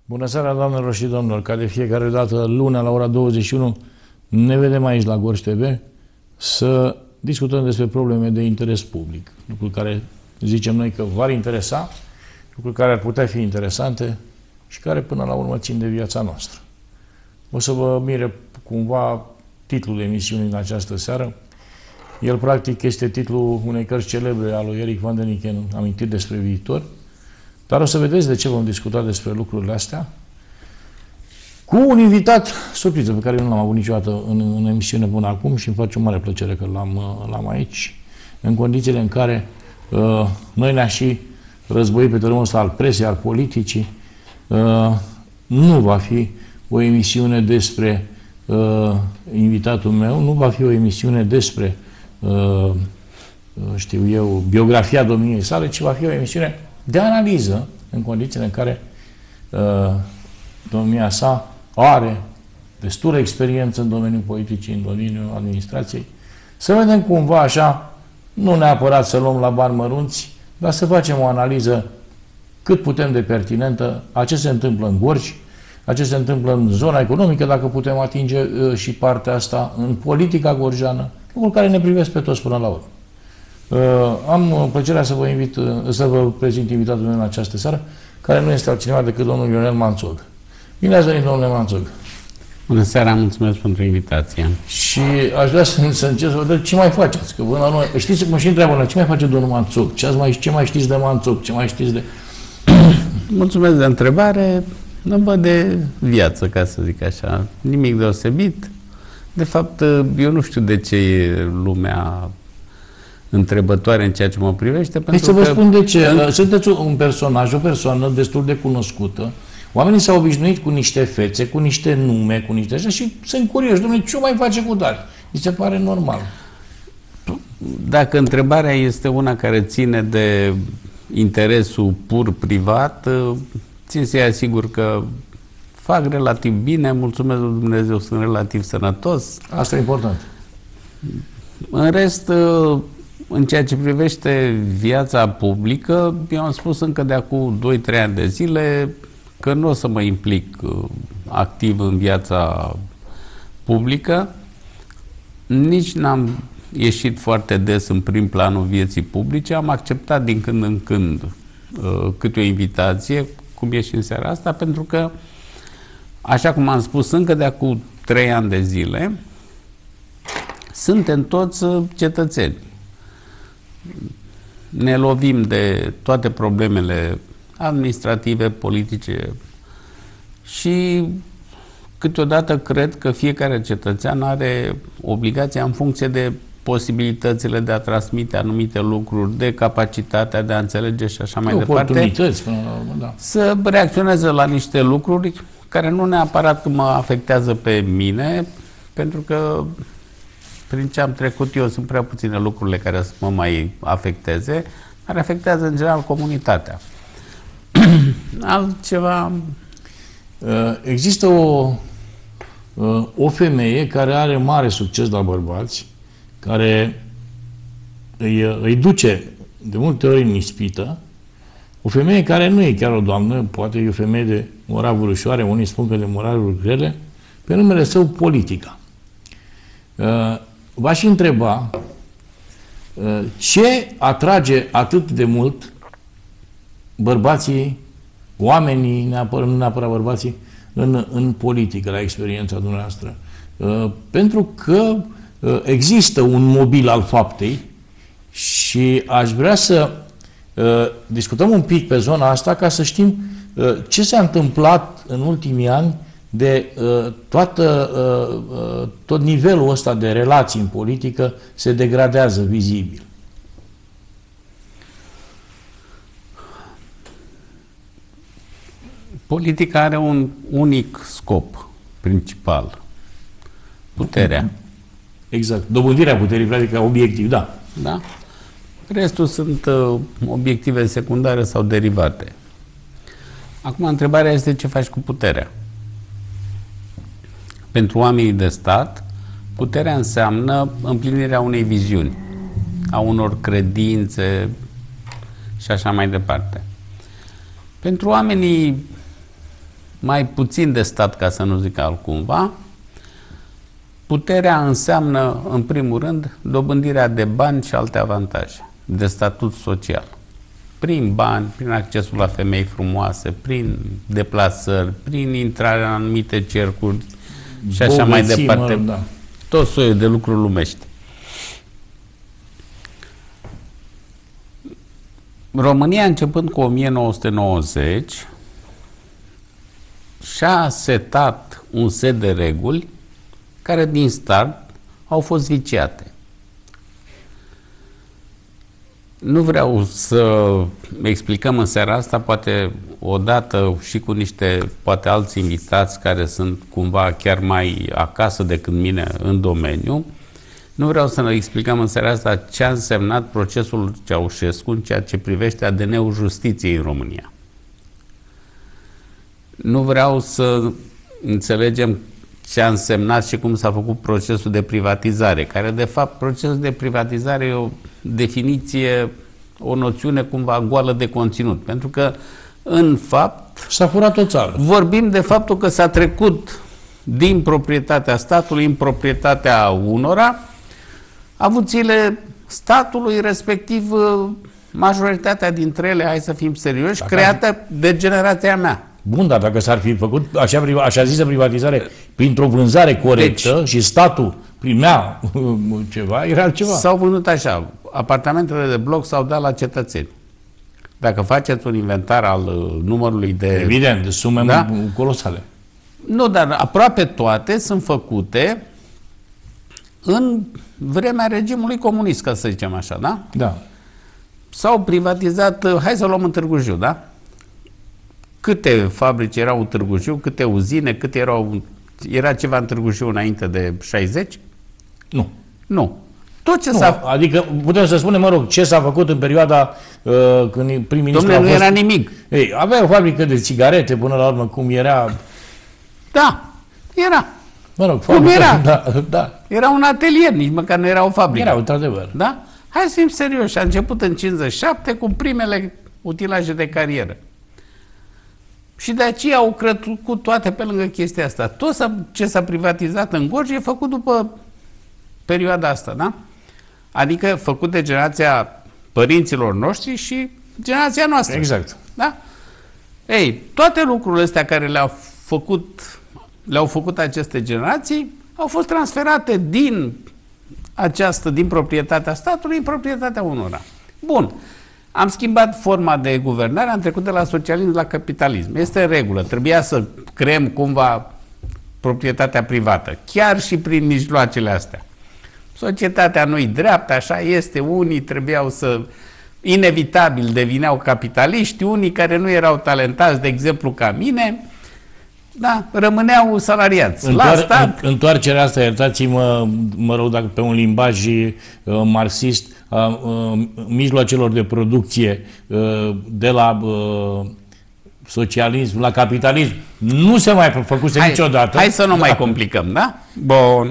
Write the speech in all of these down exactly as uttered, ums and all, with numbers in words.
Bună seara, doamnelor și domnilor! Ca de fiecare dată, luna la ora douăzeci și unu, ne vedem aici la Gorj T V să discutăm despre probleme de interes public. Lucruri care zicem noi că v-ar interesa, lucruri care ar putea fi interesante și care până la urmă țin de viața noastră. O să vă mire cumva titlul emisiunii în această seară. El practic este titlul unei cărți celebre a lui Eric van Däniken, Amintit despre viitor. Dar o să vedeți de ce vom discuta despre lucrurile astea cu un invitat surpriză pe care nu l-am avut niciodată în, în emisiune până acum și îmi face o mare plăcere că l-am, l-am aici, în condițiile în care uh, noi ne-am și războit pe terenul ăsta al presei, al politicii. Uh, nu va fi o emisiune despre uh, invitatul meu, nu va fi o emisiune despre uh, știu eu, biografia domniei sale, ci va fi o emisiune de analiză, în condițiile în care uh, domnia sa are destulă experiență în domeniul politicii, în domeniul administrației. Să vedem cumva așa, nu neapărat să luăm la bani mărunți, dar să facem o analiză cât putem de pertinentă a ce se întâmplă în Gorj, a ce se întâmplă în zona economică, dacă putem atinge uh, și partea asta în politica gorjeană, lucruri care ne privesc pe toți până la urmă. Uh, am plăcerea să vă invit, uh, să vă prezint invitatul meu în această seară, care nu este altcineva decât domnul Ionel Manțog. Bine ați venit, domnule Manțog. Bună seara, mulțumesc pentru invitație. Și aș vrea să, să încerc să vă dau ce mai faceți. Că până la urmă, știți cum și întreabă, ce mai face domnul Manțog? Ce, mai, ce mai știți de Manțog? Ce mai știți de... Mulțumesc de întrebare. Nu văd de viață, ca să zic așa. Nimic deosebit. De fapt, eu nu știu de ce e lumea întrebătoare în ceea ce mă privește. Păi să vă că... spun de ce. Sunteți un personaj, o persoană destul de cunoscută. Oamenii s-au obișnuit cu niște fețe, cu niște nume, cu niște așa și sunt curioși. Dom'le, ce mai face cu tare? Mi se pare normal. Dacă întrebarea este una care ține de interesul pur privat, țin să-i asigur că fac relativ bine, mulțumesc lui Dumnezeu, sunt relativ sănătos. Asta e important. În rest, în ceea ce privește viața publică, eu am spus încă de acum doi trei ani de zile că nu o să mă implic activ în viața publică, nici n-am ieșit foarte des în prim planul vieții publice, am acceptat din când în când câte o invitație, cum e și în seara asta, pentru că, așa cum am spus încă de acum trei ani de zile, suntem toți cetățeni. Ne lovim de toate problemele administrative, politice și câteodată cred că fiecare cetățean are obligația în funcție de posibilitățile de a transmite anumite lucruri, de capacitatea de a înțelege și așa mai departe, oportunități, până la urmă, da. Să reacționeze la niște lucruri care nu neapărat că mă afectează pe mine, pentru că prin ce am trecut eu sunt prea puține lucrurile care să mă mai afecteze, dar afectează în general comunitatea. Altceva... Există o, o femeie care are mare succes la bărbați, care îi, îi duce de multe ori în ispită, o femeie care nu e chiar o doamnă, poate e o femeie de moravuri ușoare, unii spun că de moravuri grele, pe numele său Politica. V-aș întreba ce atrage atât de mult bărbații, oamenii, neapărat, nu neapărat bărbații, în, în politică, la experiența dumneavoastră. Uh, pentru că uh, există un mobil al faptei și aș vrea să uh, discutăm un pic pe zona asta ca să știm uh, ce s-a întâmplat în ultimii ani de uh, toată, uh, uh, tot nivelul ăsta de relații în politică se degradează vizibil. Politica are un unic scop principal. Puterea. Exact. Dobândirea puterii, practic, obiectiv, da. Da? Restul sunt uh, obiective secundare sau derivate. Acum, întrebarea este ce faci cu puterea. Pentru oamenii de stat, puterea înseamnă împlinirea unei viziuni, a unor credințe și așa mai departe. Pentru oamenii mai puțin de stat, ca să nu zic altcumva, puterea înseamnă, în primul rând, dobândirea de bani și alte avantaje, de statut social. Prin bani, prin accesul la femei frumoase, prin deplasări, prin intrarea în anumite cercuri și așa mai departe. Mă, da. Tot soiul de lucruri lumești. România, începând cu o mie nouă sute nouăzeci, și-a setat un set de reguli care din start au fost viciate. Nu vreau să explicăm în seara asta, poate odată și cu niște, poate alți invitați care sunt cumva chiar mai acasă decât mine în domeniu. Nu vreau să ne explicăm în seara asta ce a însemnat procesul Ceaușescu în ceea ce privește A D N-ul justiției în România. Nu vreau să înțelegem ce a însemnat și cum s-a făcut procesul de privatizare, care de fapt procesul de privatizare e o definiție, o noțiune cumva goală de conținut, pentru că în fapt s-a furat o țară. Vorbim de faptul că s-a trecut din proprietatea statului în proprietatea unora avuțiile statului, respectiv majoritatea dintre ele, hai să fim serioși, dacă create de generația mea. Bun, dar dacă s-ar fi făcut așa, așa zisă privatizare printr-o vânzare corectă, deci, și statul primea ceva, era altceva. S-au vândut așa, apartamentele de bloc s-au dat la cetățeni. Dacă faceți un inventar al numărului de... Evident, de sume da? colosale. Nu, dar aproape toate sunt făcute în vremea regimului comunist, ca să zicem așa, da? Da. S-au privatizat, hai să luăm în Târgu Jiu, da? Câte fabrici erau în Târgu Jiu, câte uzine, câte erau... Era ceva în Târgu Jiu înainte de șaizeci? Nu. Nu. Tot ce nu, s-a... Adică putem să spunem, mă rog, ce s-a făcut în perioada uh, când prim-ministru Dom'le, nu fost... era nimic. Ei, avea o fabrică de țigarete, până la urmă, cum era... Da, era. Mă rog, cum fabrică, era? Da, da. Era un atelier, nici măcar nu era o fabrică. Era, într-adevăr. Da? Hai să fim serioși. A început în cincizeci și șapte cu primele utilaje de carieră. Și de aceea au crescut toate pe lângă chestia asta. Tot ce s-a privatizat în Gorj e făcut după perioada asta, da? Adică făcut de generația părinților noștri și generația noastră. Exact. Da? Ei, toate lucrurile astea care le-au făcut, le-au făcut aceste generații au fost transferate din această, din proprietatea statului în proprietatea unora. Bun. Am schimbat forma de guvernare, am trecut de la socialism la capitalism. Este în regulă. Trebuia să creăm cumva proprietatea privată, chiar și prin mijloacele astea. Societatea nu-i dreaptă, așa este, unii trebuiau să, inevitabil devineau capitaliști, unii care nu erau talentați, de exemplu ca mine, da, rămâneau salariați. Întoar, la stat... Întoarcerea asta, iertați-mă, mă rog, dacă pe un limbaj uh, marxist, uh, uh, mijloacelor de producție uh, de la uh, socialism la capitalism, nu se mai făcuse hai, niciodată. Hai să nu da. mai complicăm, da? Bun.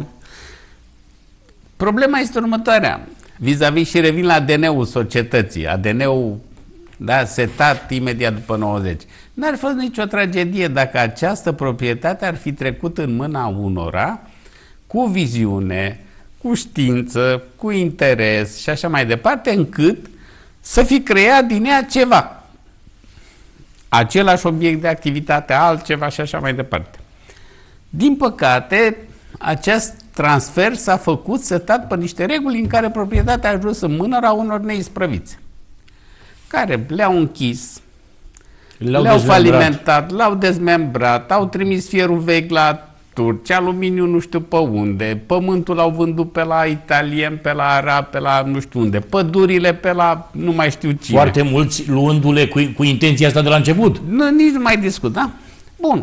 Problema este următoarea. Vis-a-vis și revin la A D N-ul societății, A D N-ul da, setat imediat după nouăzeci. N-ar fost nicio tragedie dacă această proprietate ar fi trecut în mâna unora cu viziune, cu știință, cu interes și așa mai departe, încât să fi creat din ea ceva. Același obiect de activitate, altceva și așa mai departe. Din păcate, acest transfer s-a făcut setat pe niște reguli în care proprietatea a ajuns în mâna unor neisprăviți, care le-au închis, le-au, le-au falimentat, le-au dezmembrat, au trimis fierul vechi la turci, aluminiu nu știu pe unde, pământul l-au vândut pe la italien, pe la arab, pe la nu știu unde, pădurile pe la nu mai știu cine. Foarte mulți luându-le cu, cu intenția asta de la început. Nu, nici nu mai discut, da? Bun.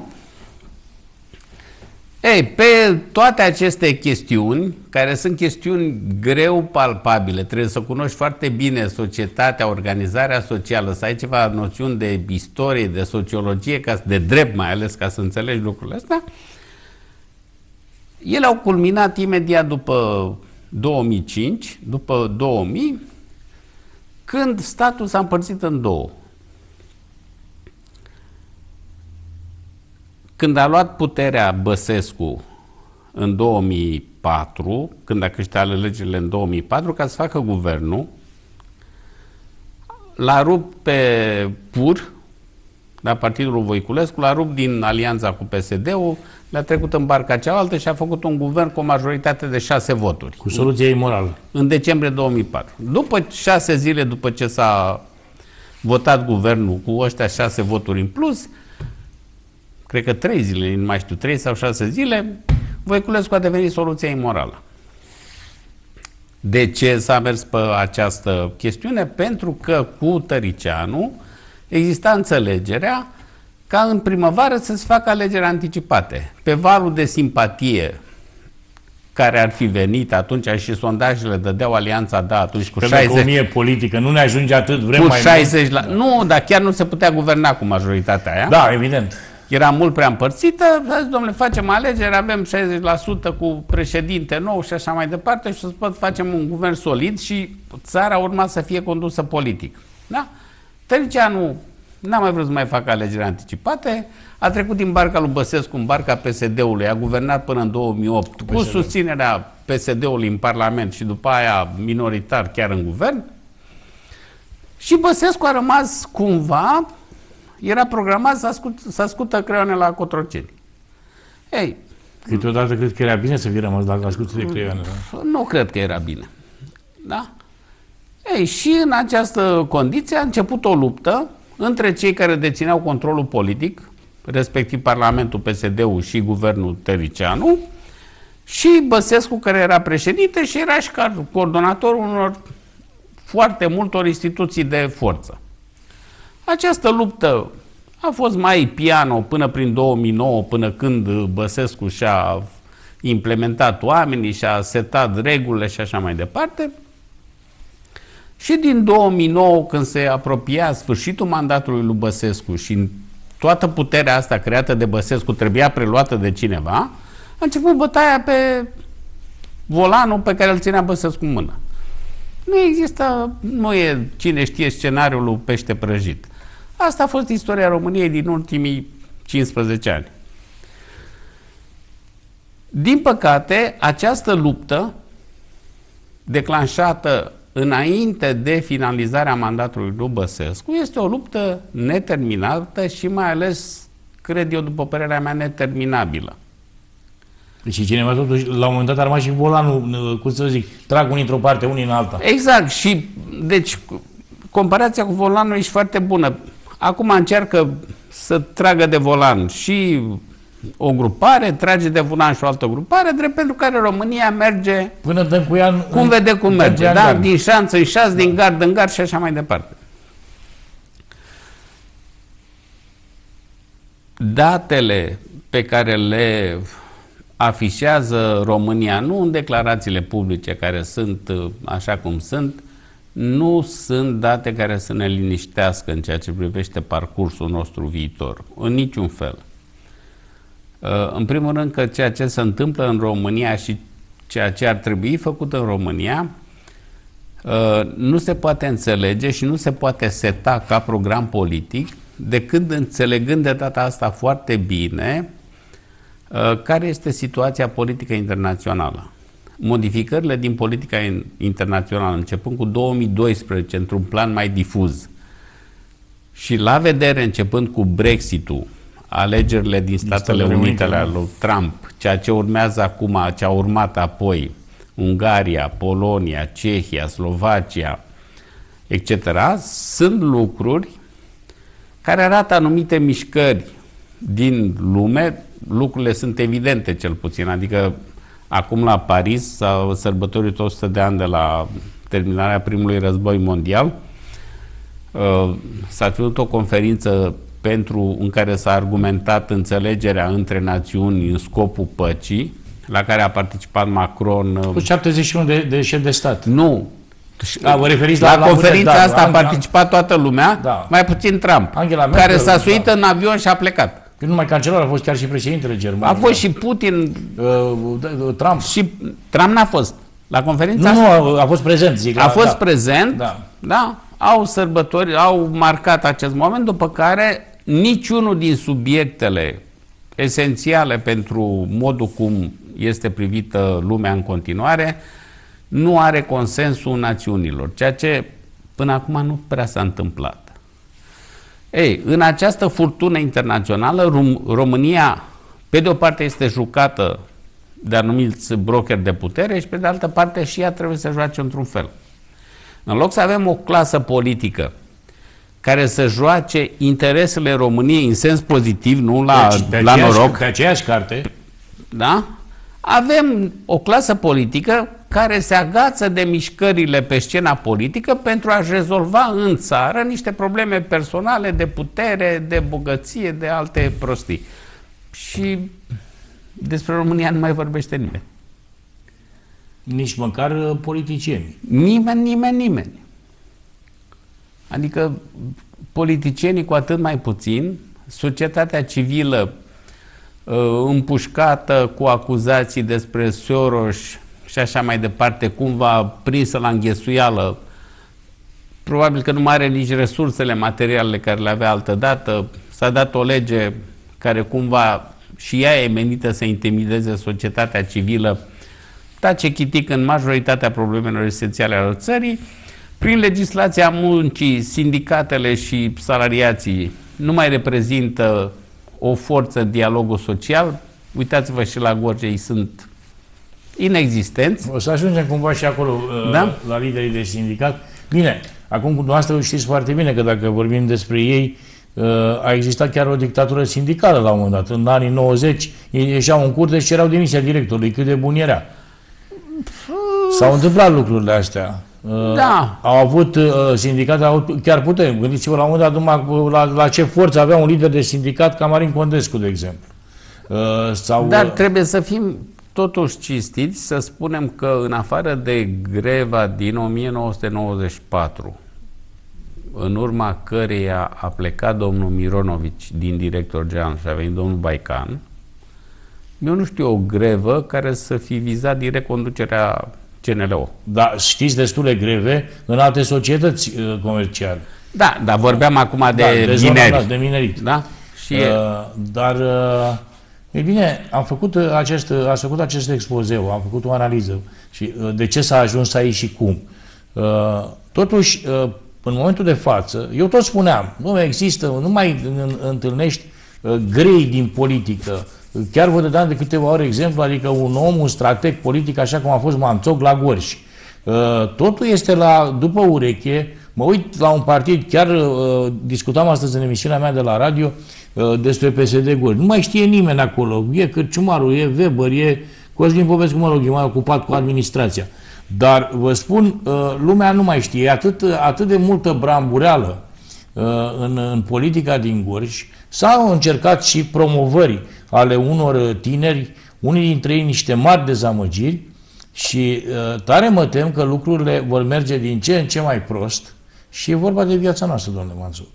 Ei, pe toate aceste chestiuni, care sunt chestiuni greu palpabile, trebuie să cunoști foarte bine societatea, organizarea socială, să ai ceva noțiuni de istorie, de sociologie, de drept mai ales, ca să înțelegi lucrurile astea, ele au culminat imediat după două mii cinci, după două mii, când statul s-a împărțit în două. când a luat puterea Băsescu în două mii patru, când a câștigat alegerile în două mii patru, ca să facă guvernul, l-a rupt pe Pur, la partidul Voiculescu, l-a rupt din alianța cu P S D-ul, le-a trecut în barca cealaltă și a făcut un guvern cu o majoritate de șase voturi. Cu soluția imorală. În decembrie două mii patru. După șase zile, după ce s-a votat guvernul cu ăștia șase voturi în plus, cred că trei zile, nu mai știu, trei sau șase zile, Voiculescu a devenit soluția imorală. De ce s-a mers pe această chestiune? Pentru că cu Tăricianu exista înțelegerea ca în primăvară să se facă alegeri anticipate. Pe valul de simpatie care ar fi venit atunci și sondajele dădeau alianța da atunci cu șaizeci politică, nu ne ajunge atât, vrem cu mai șaizeci la, nu, dar chiar nu se putea guverna cu majoritatea aia. Da, evident. Era mult prea împărțită, a zis, domnule, facem alegeri, avem șaizeci la sută cu președinte nou și așa mai departe și să pot facem un guvern solid și țara urma să fie condusă politic. Da? Tăricianu n-a mai vrut să mai facă alegeri anticipate, a trecut din barca lui Băsescu în barca P S D-ului, a guvernat până în două mii opt cu susținerea P S D-ului în Parlament și după aia minoritar chiar în guvern. Și Băsescu a rămas cumva, era programat să, ascult, să ascultă creioane la Cotroceni. Ei, câteodată cred că era bine să fie rămas dacă ascultă de creioane. Da? Nu cred că era bine. Da? Ei, și în această condiție a început o luptă între cei care dețineau controlul politic, respectiv Parlamentul, P S D-ul și Guvernul Tăricianu, și Băsescu, care era președinte și era și coordonatorul unor foarte multor instituții de forță. Această luptă a fost mai piano până prin două mii nouă, până când Băsescu și-a implementat oamenii, și-a setat regulile și așa mai departe. Și din două mii nouă, când se apropia sfârșitul mandatului lui Băsescu și toată puterea asta creată de Băsescu trebuia preluată de cineva, a început bătaia pe volanul pe care îl ținea Băsescu în mână. Nu există, nu e cine știe scenariul lui pește prăjit. Asta a fost istoria României din ultimii cincisprezece ani. Din păcate, această luptă declanșată înainte de finalizarea mandatului lui Băsescu este o luptă neterminată și mai ales, cred eu, după părerea mea, neterminabilă. Deci cineva totuși, la un moment dat, ar mai și volanul, cum să zic, trag unii într-o parte, unii în alta. Exact. Și, deci, comparația cu volanul e foarte bună. Acum încearcă să tragă de volan și o grupare, trage de volan și o altă grupare, drept pentru care România merge până dăm cu ea în, cum vede cum merge, da? Din șanță în șanță, din gard în gard și așa mai departe. Datele pe care le afișează România, nu în declarațiile publice care sunt așa cum sunt, nu sunt date care să ne liniștească în ceea ce privește parcursul nostru viitor, în niciun fel. În primul rând că ceea ce se întâmplă în România și ceea ce ar trebui făcut în România nu se poate înțelege și nu se poate seta ca program politic decât înțelegând de data asta foarte bine care este situația politică internațională. Modificările din politica internațională, începând cu două mii doisprezece, într-un plan mai difuz, și la vedere începând cu Brexit-ul, alegerile din Statele Unite ale lui Trump, ceea ce urmează acum, ce a urmat apoi, Ungaria, Polonia, Cehia, Slovacia, et cetera, sunt lucruri care arată anumite mișcări din lume. Lucrurile sunt evidente, cel puțin, adică acum la Paris s-au sărbătorit o sută de ani de la terminarea primului război mondial. S-a ținut o conferință pentru, în care s-a argumentat înțelegerea între națiuni în scopul păcii, la care a participat Macron. Cu șaptezeci și unu de, de șefi de stat. Nu. A, vă referiți la, la, la conferința da, asta da, a participat toată lumea, da. Mai puțin Trump, Angela care Merkel, s-a suit da. în avion și a plecat. Că numai cancelar, a fost chiar și președintele german. A fost da. și Putin. Uh, Trump. Și Trump n-a fost. La conferința nu, asta. Nu, a fost prezent, zic. A la, fost da. prezent, da. da. Au sărbători, au marcat acest moment, după care niciunul din subiectele esențiale pentru modul cum este privită lumea în continuare, nu are consensul națiunilor, ceea ce până acum nu prea s-a întâmplat. Ei, în această furtună internațională, Rom România, pe de o parte, este jucată de anumiți brokeri de putere și pe de altă parte și ea trebuie să joace într-un fel. În loc să avem o clasă politică care să joace interesele României în sens pozitiv, nu la, deci, pe la aceeași, noroc. Pe aceeași carte. Da? Avem o clasă politică care se agață de mișcările pe scena politică pentru a-și rezolva în țară niște probleme personale de putere, de bogăție, de alte prostii. Și despre România nu mai vorbește nimeni. Nici măcar politicieni. Nimeni, nimeni, nimeni. Adică politicienii cu atât mai puțin, societatea civilă împușcată cu acuzații despre Soros și așa mai departe, cumva prinsă la înghesuială, probabil că nu mai are nici resursele materiale care le avea altădată, s-a dat o lege care cumva și ea e menită să intimideze societatea civilă, tace chitic în majoritatea problemelor esențiale ale țării. Prin legislația muncii, sindicatele și salariații nu mai reprezintă o forță în dialogul social. Uitați-vă și la Gorj, ei sunt inexistenți. O să ajungem cumva și acolo, da? La liderii de sindicat. Bine, acum cu dumneavoastră știți foarte bine că dacă vorbim despre ei, a existat chiar o dictatură sindicală la un moment dat. În anii nouăzeci, ei ieșeau în curte și cereau demisia directorului, cât de bun era. S-au întâmplat lucrurile astea. Da. Au avut sindicate, au avut chiar putere. Gândiți-vă la un moment dat numai la, la ce forță avea un lider de sindicat ca Marin Condescu, de exemplu. Sau... Dar trebuie să fim totuși cinstiți, să spunem că în afară de greva din o mie nouă sute nouăzeci și patru, în urma căreia a plecat domnul Mironovici din director general și a venit domnul Baican, eu nu știu o grevă care să fi vizat direct conducerea C N L O. Da, știți destule greve în alte societăți uh, comerciale. Da, dar vorbeam acum de, da, de mineri. De minerit. Da? Și uh, dar, uh, e bine, am făcut acest, ați făcut acest expozeu, am făcut o analiză și uh, de ce s-a ajuns aici și cum. Uh, totuși, uh, în momentul de față, eu tot spuneam, nu există, nu mai întâlnești uh, grei din politică. Chiar vă dădeam de câteva ori exemplu, adică un om, un strateg politic, așa cum a fost Manțoc la Gorj. Totul este la, după ureche, mă uit la un partid, chiar discutam astăzi în emisiunea mea de la radio despre P S D Gorj. Nu mai știe nimeni acolo. E Cârciumaru, e Weber, e Cosmin Popescu, mă rog, e mai ocupat cu administrația. Dar vă spun, lumea nu mai știe. E atât, atât de multă brambureală în, în politica din Gorj. S-au încercat și promovări ale unor tineri, unii dintre ei niște mari dezamăgiri și uh, tare mă tem că lucrurile vor merge din ce în ce mai prost și e vorba de viața noastră, domnule Manțoc.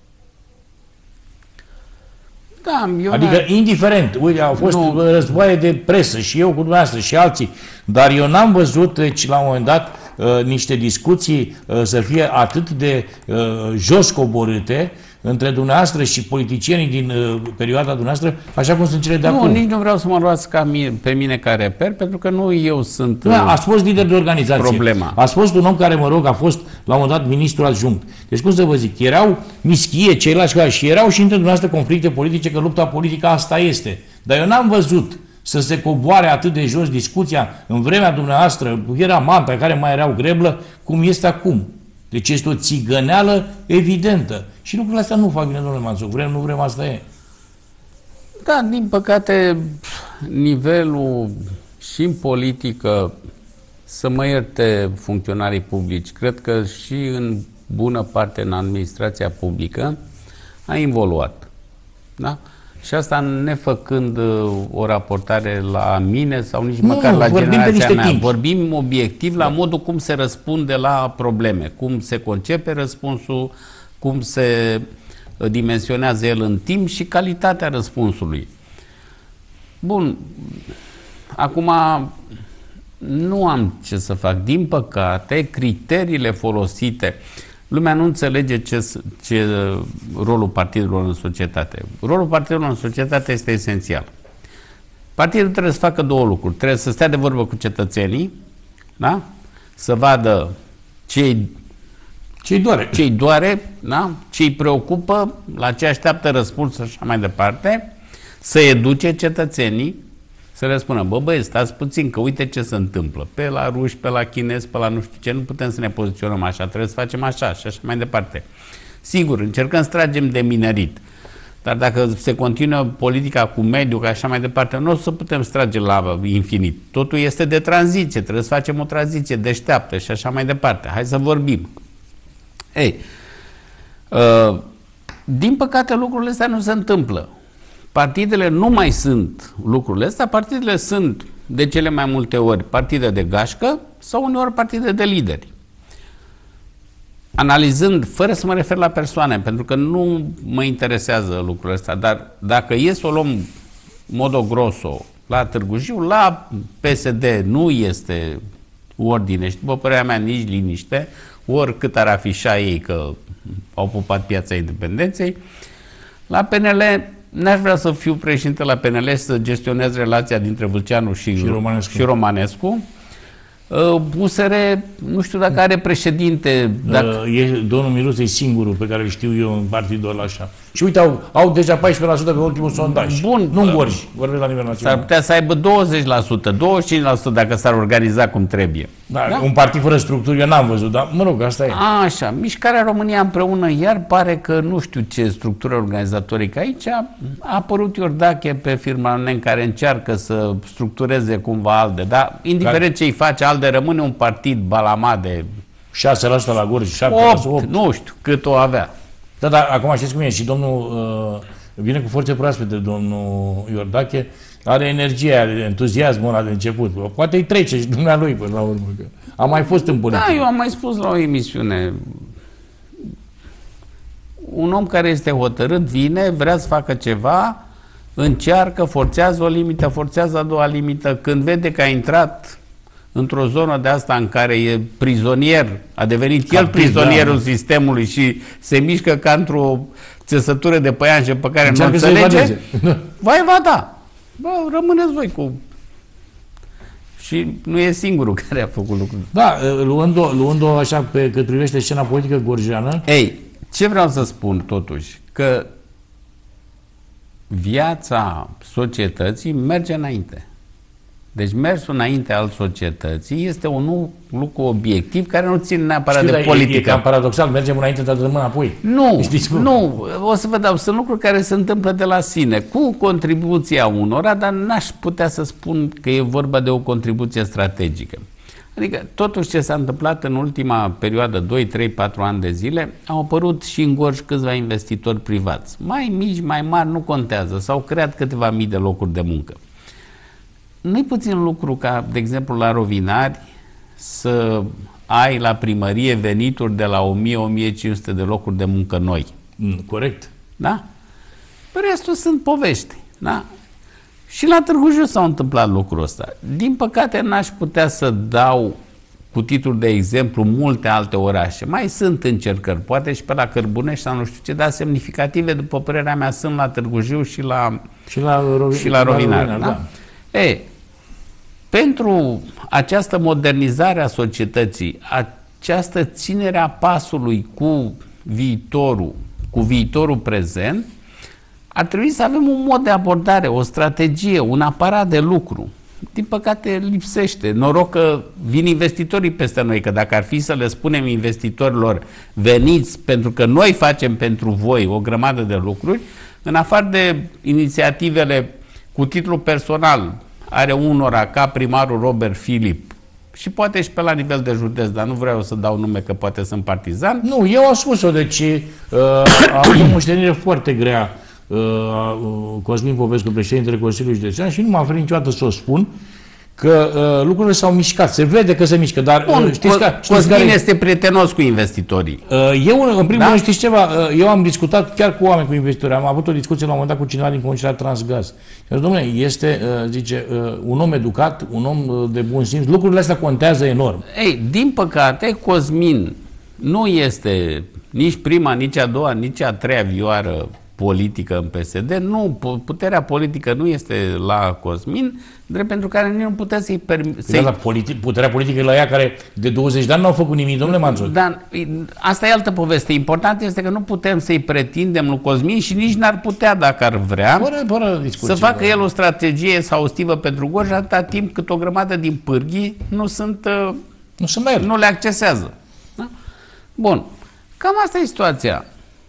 Da, eu adică, indiferent, uite, au fost nu. războaie de presă și eu cu dumneavoastră și alții, dar eu n-am văzut, deci, la un moment dat, uh, niște discuții uh, să fie atât de uh, jos coborâte între dumneavoastră și politicienii din uh, perioada dumneavoastră, așa cum sunt cele de nu, acum. Nu, nici nu vreau să mă luați ca mie, pe mine ca reper, pentru că nu eu sunt uh, Ați fost lider de organizație. Problema. Ați fost un om care, mă rog, a fost la un moment dat ministru adjunct. Deci, cum să vă zic, erau mischie ceilalți care și erau și între dumneavoastră conflicte politice, că lupta politică asta este. Dar eu n-am văzut să se coboare atât de jos discuția în vremea dumneavoastră, era Manta, care mai erau greblă, cum este acum. Deci este o țigăneală evidentă. Și lucrurile astea nu fac bine, domnule Manțoc. Vrem, nu vrem, asta e. Da, din păcate, nivelul și în politică, să mă ierte funcționarii publici, cred că și în bună parte în administrația publică a involuat. Da? Și asta nefăcând o raportare la mine sau nici nu, măcar la generația mea. Timp. Vorbim obiectiv la modul cum se răspunde la probleme, cum se concepe răspunsul, cum se dimensionează el în timp și calitatea răspunsului. Bun, acum nu am ce să fac. Din păcate, criteriile folosite Lumea nu înțelege ce, ce rolul partidelor în societate. Rolul partidelor în societate este esențial. Partidul trebuie să facă două lucruri. Trebuie să stea de vorbă cu cetățenii, da? Să vadă ce-i ce-i doare, ce-i doare, da? Ce-i preocupă, la ce așteaptă răspuns și așa mai departe, să educe cetățenii, să le spună, bă, băi, stați puțin, că uite ce se întâmplă. Pe la ruși, pe la chinezi, pe la nu știu ce, nu putem să ne poziționăm așa, trebuie să facem așa și așa mai departe. Sigur, încercăm să tragem de minerit, dar dacă se continuă politica cu mediul, ca așa mai departe, nu o să putem strage la infinit. Totul este de tranziție, trebuie să facem o tranziție deșteaptă și așa mai departe. Hai să vorbim. Ei, uh, din păcate lucrurile astea nu se întâmplă. Partidele nu mai sunt lucrurile astea, partidele sunt de cele mai multe ori partide de gașcă sau uneori partide de lideri. Analizând, fără să mă refer la persoane, pentru că nu mă interesează lucrurile astea, dar dacă e să o luăm modo grosso la Târgu Jiu, la P S D nu este ordine și, după părerea mea, nici liniște, oricât ar afișa ei că au pupat Piața Independenței. La P N L n-aș vrea să fiu președinte la P N L și să gestionez relația dintre Vâlceanu și, și Romanescu. Și Romanescu. U S R, nu știu dacă are președinte. Dacă... E, domnul Miluț e singurul pe care îl știu eu în partidul ăla așa. Și uite, au, au deja paisprezece la sută pe ultimul sondaj. Bun. Nu Gorj, vorbesc la nivel național. S-ar putea să aibă douăzeci la sută, douăzeci și cinci la sută dacă s-ar organiza cum trebuie. Da, da? Un partid fără structuri, eu n-am văzut, dar mă rog, asta e. A, așa, Mișcarea România împreună, iar pare că nu știu ce structură organizatorică aici. A apărut Iordache pe firma Nen care încearcă să structureze cumva ALDE, dar indiferent care... ce îi face, ALDE rămâne un partid balamat de șase la sută la Gorj, șapte la sută, opt, nu știu cât o avea. Da, dar acum știți cum e, și domnul uh, vine cu forțe proaspete, domnul Iordache, are energia, entuziasmul ăla de început. Poate îi trece și dumnealui până la urmă, că a mai fost în politică. Da, eu am mai spus la o emisiune, un om care este hotărât vine, vrea să facă ceva, încearcă, forțează o limită, forțează a doua limită, când vede că a intrat într-o zonă de asta în care e prizonier, a devenit el prizonierul da. sistemului și se mișcă ca într-o țesătură de păianjen pe care nu înțelege, va evada. Bă, rămâneți voi cu... Și nu e singurul care a făcut lucrul. Da, luând-o, luând-o așa pe cât privește scena politică gorjeană. Ei, ce vreau să spun totuși? Că viața societății merge înainte. Deci mersul înainte al societății este un lucru obiectiv care nu ține neapărat Știu, de politică. E, e cam paradoxal, mergem înainte, dar rămân apoi. Nu, nu, o să vă dau, sunt lucruri care se întâmplă de la sine, cu contribuția unora, dar n-aș putea să spun că e vorba de o contribuție strategică. Adică totuși ce s-a întâmplat în ultima perioadă, doi, trei, patru ani de zile, au apărut și în Gorj câțiva investitori privați. Mai mici, mai mari, nu contează, s-au creat câteva mii de locuri de muncă. Nu-i puțin lucru ca, de exemplu, la Rovinari să ai la primărie venituri de la o mie - o mie cinci sute de locuri de muncă noi. Mm, corect. Da? Restul sunt povești. Da? Și la Târgu Jiu s-a întâmplat lucrul ăsta. Din păcate n-aș putea să dau cu titlul de exemplu multe alte orașe. Mai sunt încercări, poate și pe la Cărbunești sau nu știu ce, dar semnificative, după părerea mea, sunt la Târgu Jiu și la, și la, Rovi- și la Rovinari. Da? Da. E, pentru această modernizare a societății, această ținere a pasului cu viitorul, cu viitorul prezent, ar trebui să avem un mod de abordare, o strategie, un aparat de lucru. Din păcate lipsește. Noroc că vin investitorii peste noi, că dacă ar fi să le spunem investitorilor veniți pentru că noi facem pentru voi o grămadă de lucruri, în afară de inițiativele cu titlu personal, are unora ca primarul Robert Filip și poate și pe la nivel de județ, dar nu vreau să dau nume că poate sunt partizan. Nu, eu am spus-o, deci uh, am o moștenire foarte grea uh, Cosmin Popescu, președintele Consiliului Județean, și nu m-am ferit niciodată să o spun, că uh, lucrurile s-au mișcat. Se vede că se mișcă, dar Bun, uh, știți că... Cosmin care... este prietenos cu investitorii. Uh, eu, în primul da? rând, știți ceva? Uh, eu am discutat chiar cu oameni, cu investitori. Am avut o discuție la un moment dat cu cineva din Conciliar Transgaz. Iar, domnule, este, uh, zice, uh, un om educat, un om uh, de bun simț. Lucrurile astea contează enorm. Ei, din păcate, Cosmin nu este nici prima, nici a doua, nici a treia vioară politică în P S D. Nu, puterea politică nu este la Cosmin, drept pentru care nu putea să-i permite. Da, politi puterea politică e la ea, care de douăzeci de ani n-au făcut nimic, domnule Manțur. Dar asta e altă poveste. Important este că nu putem să-i pretindem lui Cosmin și nici n-ar putea, dacă ar vrea, fără, fără discuție, să facă el o strategie exhaustivă pentru Gorj, atâta timp cât o grămadă din pârghii nu sunt, nu, se merg. nu le accesează. Da? Bun. Cam asta e situația.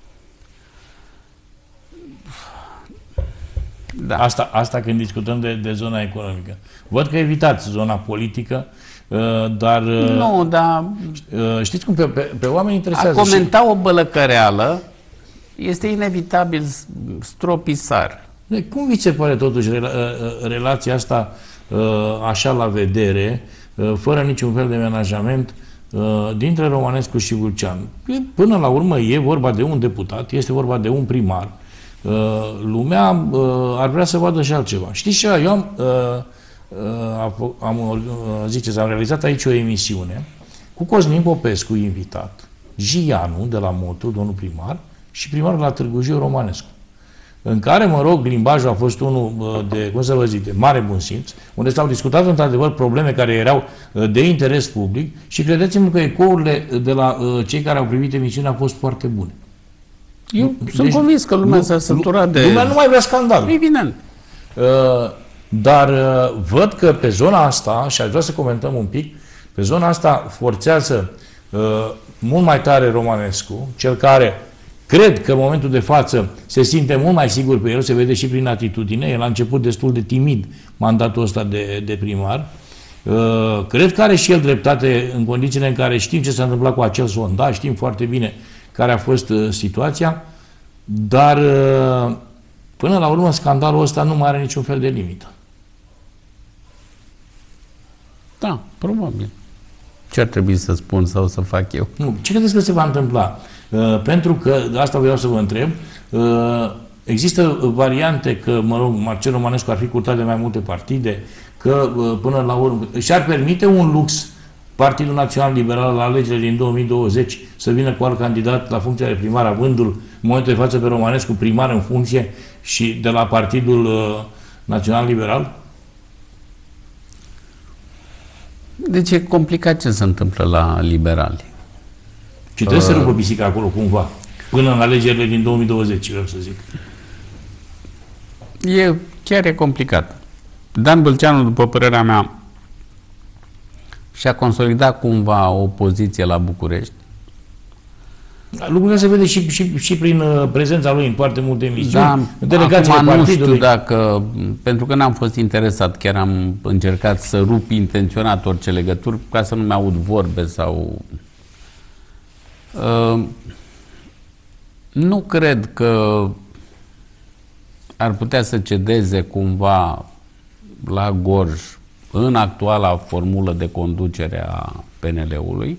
Da. Asta, asta când discutăm de, de zona economică. Văd că evitați zona politică, dar... Nu, dar... Știți cum? Pe, pe, pe oameni interesează... A comenta și... o bălăcăreală este inevitabil stropisar. De, cum vi se pare totuși rela, relația asta așa la vedere, fără niciun fel de menajament, dintre Romanescu și Vâlceanu? Până la urmă e vorba de un deputat, este vorba de un primar. Lumea ar vrea să vadă și altceva. Știți ce? Eu am, am, ziceți, am realizat aici o emisiune cu Cosmin Popescu invitat, Gianu de la Motu, domnul primar, și primarul la Târgu Jiu, Romanescu, în care, mă rog, limbajul a fost unul de, cum să vă zic, de mare bun simț, unde s-au discutat într-adevăr probleme care erau de interes public și credeți-mă că ecourile de la cei care au privit emisiunea au fost foarte bune. Eu deci, sunt convins că lumea s-a săturat de... Lumea nu mai vrea scandal. Evident. Uh, dar uh, văd că pe zona asta, și aș vrea să comentăm un pic, pe zona asta forțează uh, mult mai tare Romanescu, cel care cred că în momentul de față se simte mult mai sigur pe el, se vede și prin atitudine. El a început destul de timid mandatul ăsta de, de primar. Uh, cred că are și el dreptate în condițiile în care știm ce s-a întâmplat cu acel sondaj, știm foarte bine care a fost uh, situația, dar uh, până la urmă scandalul ăsta nu mai are niciun fel de limită. Da, probabil. Ce ar trebui să spun sau să fac eu? Nu, ce credeți că se va întâmpla? Uh, pentru că, asta vreau să vă întreb, uh, există variante că, mă rog, Marcel Romanescu ar fi curtat de mai multe partide, că uh, până la urmă și-ar permite un lux Partidul Național Liberal la alegerile din două mii douăzeci să vină cu alt candidat la funcția de primar, avându-l în momentul de față pe Romanescu primar în funcție și de la Partidul uh, Național Liberal? Deci e complicat ce se întâmplă la liberali. Și trebuie uh, să rupă pisica acolo cumva, până în alegerile din două mii douăzeci, vreau să zic. E, chiar e complicat. Dan Vâlceanu, după părerea mea, și-a consolidat cumva o poziție la București. Lucrurile se vede și, și, și prin uh, prezența lui în foarte multe emisiuni. Da, delegațiile acum partidului. nu știu dacă, pentru că n-am fost interesat, chiar am încercat să rup intenționat orice legături ca să nu mai aud vorbe sau... Uh, nu cred că ar putea să cedeze cumva la Gorj în actuala formulă de conducere a P N L-ului.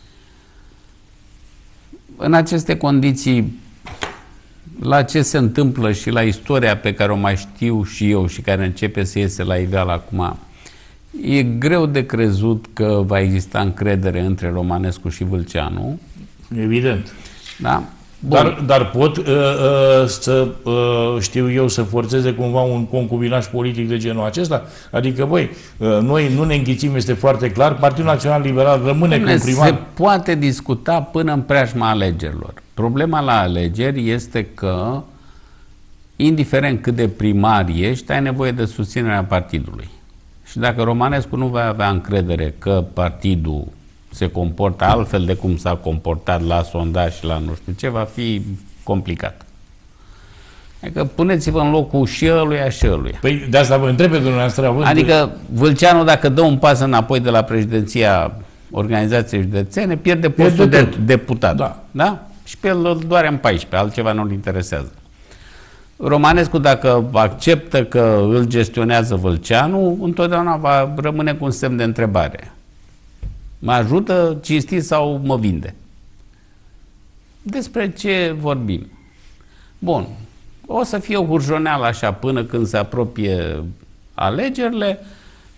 În aceste condiții, la ce se întâmplă și la istoria pe care o mai știu și eu și care începe să iese la iveală acum, e greu de crezut că va exista încredere între Romanescu și Vâlceanu. Evident. Da? Dar, dar pot uh, uh, să, uh, știu eu, să forțeze cumva un concubinaj politic de genul acesta? Adică, băi, uh, noi nu ne înghițim, este foarte clar, Partidul Național Liberal rămâne cu primar. Se poate discuta până în preajma alegerilor. Problema la alegeri este că, indiferent cât de primar ești, ai nevoie de susținerea partidului. Și dacă Romanescu nu va avea încredere că partidul se comportă altfel de cum s-a comportat la sondaj și la nu știu ce, va fi complicat. Adică puneți-vă în locul și ăluia și ăluia. Păi de asta vă întreb pe dumneavoastră. Adică Vâlceanu, dacă dă un pas înapoi de la președinția organizației județene, pierde postul de deputat. Da. Da? Și pe el îl doare în paisprezece, altceva nu-l interesează. Romanescu, dacă acceptă că îl gestionează Vâlceanu, întotdeauna va rămâne cu un semn de întrebare. Mă ajută, cinstit sau mă vinde? Despre ce vorbim? Bun. O să fie o hurjoneală așa până când se apropie alegerile.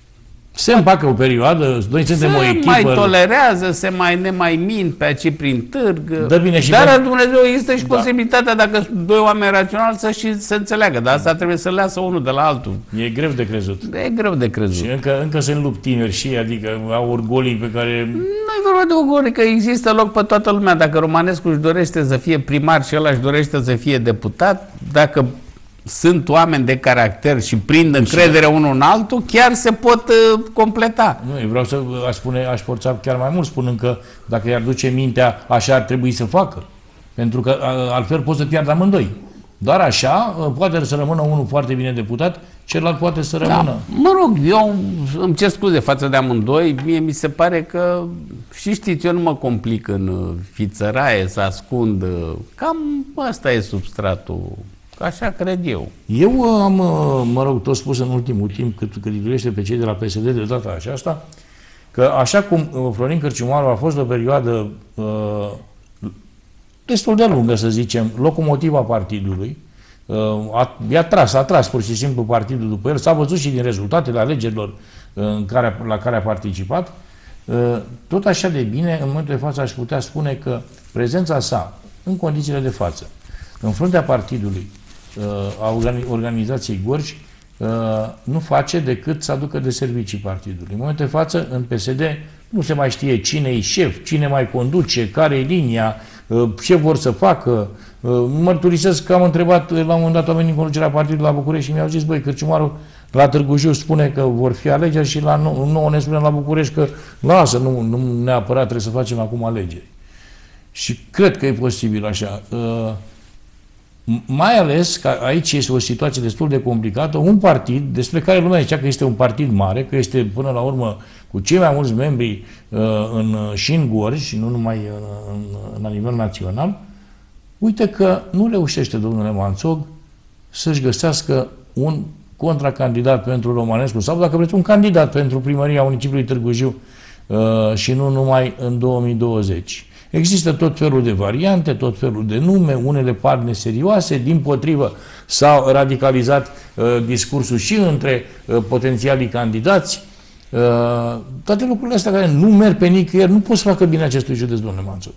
Se împacă o perioadă, noi suntem o echipă. Se mai tolerează, se mai ne mai mint pe aici prin târg. Dă bine și dar pe... Dumnezeu există și da. posibilitatea, dacă doi oameni raționali, să și se înțeleagă. Dar asta trebuie să lasă unul de la altul. E greu de crezut. E greu de crezut. Și încă, încă sunt lupi tineri și adică au orgolii pe care... Nu e vorba de orgolii, că există loc pe toată lumea. Dacă Romanescu își dorește să fie primar și ăla își dorește să fie deputat, dacă sunt oameni de caracter și prind încredere unul în altul, chiar se pot uh, completa. Nu, eu vreau să aș spune, aș forța chiar mai mult, spunând că dacă i-ar duce mintea, așa ar trebui să facă. Pentru că altfel pot să piardă amândoi. Doar așa poate să rămână unul foarte bine deputat, celălalt poate să rămână. Da, mă rog, eu îmi cer scuze față de amândoi, mie mi se pare că, și știți, eu nu mă complic în fițăraie, să ascund, cam ăsta e substratul. Așa cred eu. Eu am, mă rog, tot spus în ultimul timp, cât, cât privește pe cei de la P S D de data aceasta, că așa cum Florin Cârciumaru a fost o perioadă uh, destul de lungă, să zicem, locomotiva partidului, uh, a, i-a tras, a tras pur și simplu partidul după el, s-a văzut și din rezultatele alegerilor uh, în care, la care a participat, uh, tot așa de bine, în momentul de față aș putea spune că prezența sa, în condițiile de față, în fruntea partidului, a organizației Gorj, nu face decât să aducă de servicii partidului. În momentul de față, în P S D, nu se mai știe cine e șef, cine mai conduce, care e linia, ce vor să facă. Mărturisesc că am întrebat la un moment dat oamenii în conducerea partidului la București și mi-au zis, băi, Cârciumaru la Târgu Jiu spune că vor fi alegeri și la nouă ne spune la București că lasă, nu, nu neapărat trebuie să facem acum alegeri. Și cred că e posibil așa. Mai ales că aici este o situație destul de complicată, un partid despre care lumea zicea că este un partid mare, că este până la urmă cu cei mai mulți membri uh, în, și în Gorj, și nu numai în, în, la nivel național, uite că nu reușește domnule Manțog să-și găsească un contracandidat pentru Romanescu sau, dacă vreți, un candidat pentru primăria municipiului Târgu Jiu uh, și nu numai în două mii douăzeci. Există tot felul de variante, tot felul de nume, unele par neserioase, dimpotrivă s-au radicalizat uh, discursul și între uh, potențialii candidați. Uh, toate lucrurile astea care nu merg pe nicăieri, nu pot să facă bine acestui județ, domnule Manțog.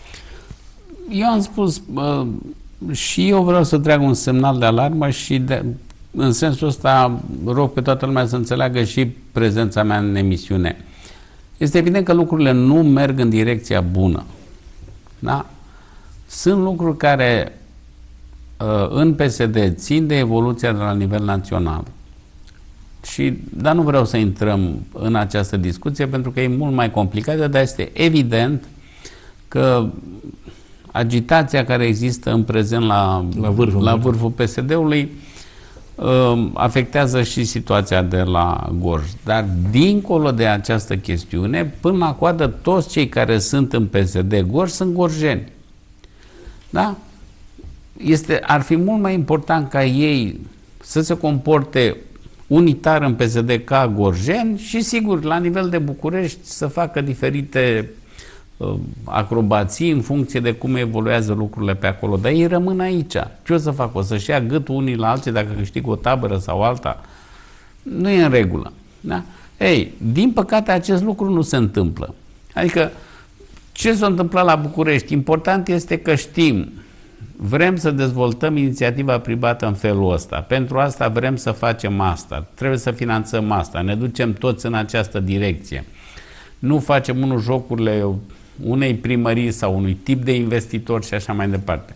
Eu am spus, uh, și eu vreau să trag un semnal de alarmă și de, în sensul ăsta rog pe toată lumea să înțeleagă și prezența mea în emisiune. Este evident că lucrurile nu merg în direcția bună. Da? Sunt lucruri care uh, în P S D țin de evoluția de la nivel național. Și, dar nu vreau să intrăm în această discuție pentru că e mult mai complicată, dar este evident că agitația care există în prezent la, la vârful, la vârful P S D-ului uh, afectează și situația de la Gorj. Dar dincolo de această chestiune, până la coadă, toți cei care sunt în P S D Gorj sunt gorjeni. Da? Este, ar fi mult mai important ca ei să se comporte unitar în P S D ca gorjeni și, sigur, la nivel de București să facă diferite uh, acrobații în funcție de cum evoluează lucrurile pe acolo. Dar ei rămân aici. Ce o să fac? O să-și ia gâtul unii la alții dacă câștig o tabără sau alta? Nu e în regulă. Da? Ei, din păcate acest lucru nu se întâmplă. Adică, ce s-a întâmplat la București? Important este că știm, vrem să dezvoltăm inițiativa privată în felul ăsta. Pentru asta vrem să facem asta. Trebuie să finanțăm asta. Ne ducem toți în această direcție. Nu facem unul jocurile unei primării sau unui tip de investitor și așa mai departe.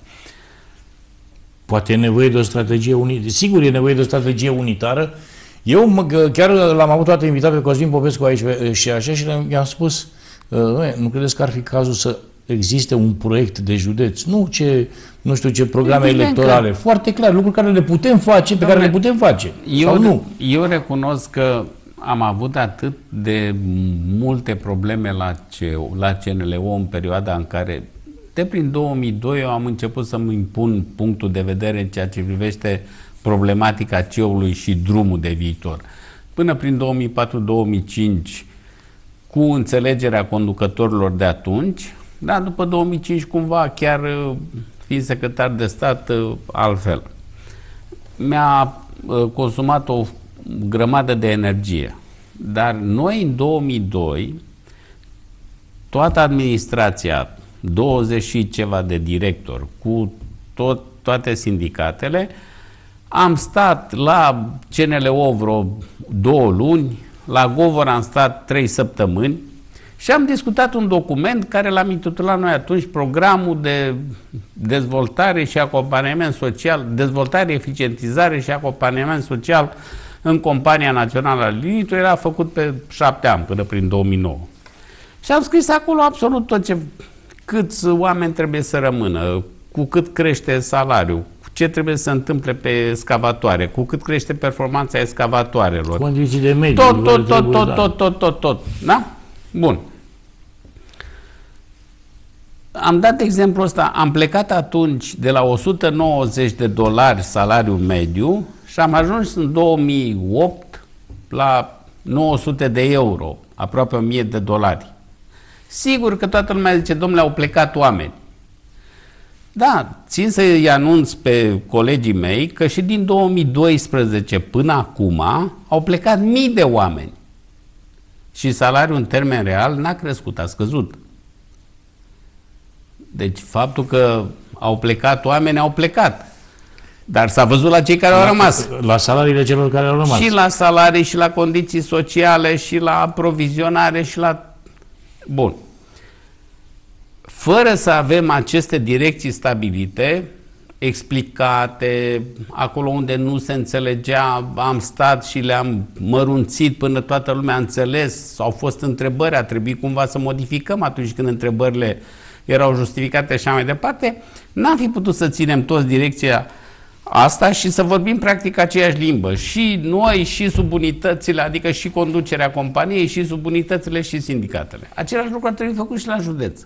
Poate e nevoie de o strategie unitară. Sigur, e nevoie de o strategie unitară. Eu mă, chiar l-am avut toată invitat pe Cosmin Popescu aici și așa și i-am spus, nu credeți că ar fi cazul să existe un proiect de județ? Nu ce, nu știu ce programe Evident electorale. Că... Foarte clar, lucruri care le putem face, pe care le putem face. Eu, sau nu. Eu recunosc că am avut atât de multe probleme la, C, la C N L O în perioada în care, de prin două mii doi, eu am început să-mi impun punctul de vedere în ceea ce privește problematica C E O-ului și drumul de viitor. Până prin două mii patru două mii cinci, cu înțelegerea conducătorilor de atunci, da, după două mii cinci, cumva, chiar fiind secretar de stat, altfel. Mi-a consumat o grămadă de energie. Dar noi în două mii doi, toată administrația, douăzeci și ceva de directori, cu tot, toate sindicatele, am stat la C N L O vreo două luni, la Govor am stat trei săptămâni și am discutat un document care l-am intitulat noi atunci Programul de dezvoltare și acompaniament social, dezvoltare, eficientizare și acompaniament social în Compania Națională a Lignitului. Era făcut pe șapte ani până prin două mii nouă. Și am scris acolo absolut tot ce, câți oameni trebuie să rămână, cu cât crește salariul, ce trebuie să se întâmple pe excavatoare, cu cât crește performanța excavatoarelor. Condiții de mediu. Tot, tot, tot, tot, tot, tot, tot, tot. Da? Bun. Am dat exemplul ăsta, am plecat atunci de la o sută nouăzeci de dolari salariul mediu și am ajuns în două mii opt la nouă sute de euro, aproape o mie de dolari. Sigur că toată lumea zice, domnule, au plecat oameni. Da, țin să-i anunț pe colegii mei că și din două mii doisprezece până acum au plecat mii de oameni. Și salariul în termen real n-a crescut, a scăzut. Deci faptul că au plecat oameni, au plecat. Dar s-a văzut la cei care la, au rămas. La salariile celor care au rămas. Și la salarii, și la condiții sociale, și la aprovizionare, și la... Bun. Fără să avem aceste direcții stabilite, explicate, acolo unde nu se înțelegea, am stat și le-am mărunțit până toată lumea a înțeles, au fost întrebări, a trebuit cumva să modificăm atunci când întrebările erau justificate și așa mai departe, n-am fi putut să ținem toți direcția asta și să vorbim practic aceeași limbă. Și noi, și subunitățile, adică și conducerea companiei, și subunitățile, și sindicatele. Același lucru ar trebui făcut și la județ.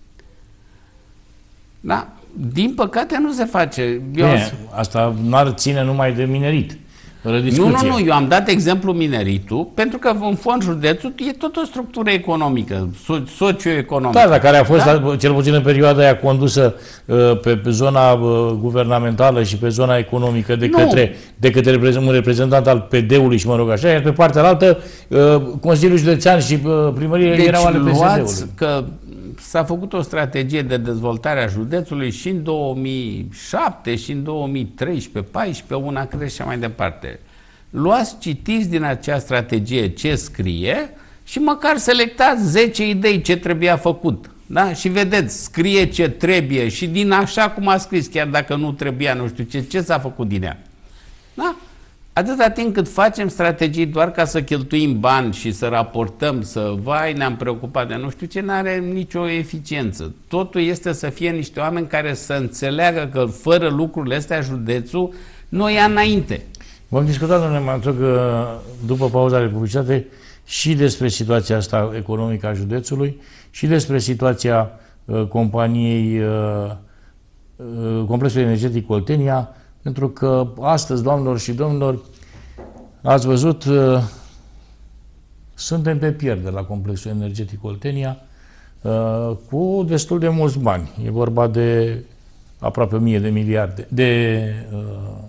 Da? Din păcate nu se face. Eu Bine, am... asta n-ar ține numai de minerit. Nu, nu, nu, eu am dat exemplu mineritul, pentru că în fond județul e tot o structură economică, so- socioeconomică. Da, dar care a fost, da? cel puțin în perioada aia, condusă uh, pe, pe zona uh, guvernamentală și pe zona economică de către, de către reprezent, un reprezentant al P D-ului și mă rog așa, iar pe partea altă, uh, Consiliul Județean și uh, primărie deci erau ale P S D-ului. Că s-a făcut o strategie de dezvoltare a județului și în două mii șapte și în două mii treisprezece, paisprezece, una crește și mai departe. Luați, citiți din acea strategie ce scrie și măcar selectați zece idei ce trebuia făcut. Da? Și vedeți, scrie ce trebuie și din așa cum a scris, chiar dacă nu trebuia, nu știu ce, ce s-a făcut din ea. Da? Atâta timp cât facem strategii doar ca să cheltuim bani și să raportăm, să vai, ne-am preocupat de nu știu ce, n-are nicio eficiență. Totul este să fie niște oameni care să înțeleagă că fără lucrurile astea județul nu ia înainte. Vom discuta, domnule Manțoc, după pauza de publicitate și despre situația asta economică a județului și despre situația uh, companiei uh, uh, Complexului Energetic Oltenia, pentru că astăzi, doamnelor și domnilor, ați văzut, uh, suntem pe pierdere la Complexul Energetic Oltenia uh, cu destul de mulți bani. E vorba de aproape o mie de miliarde, de uh,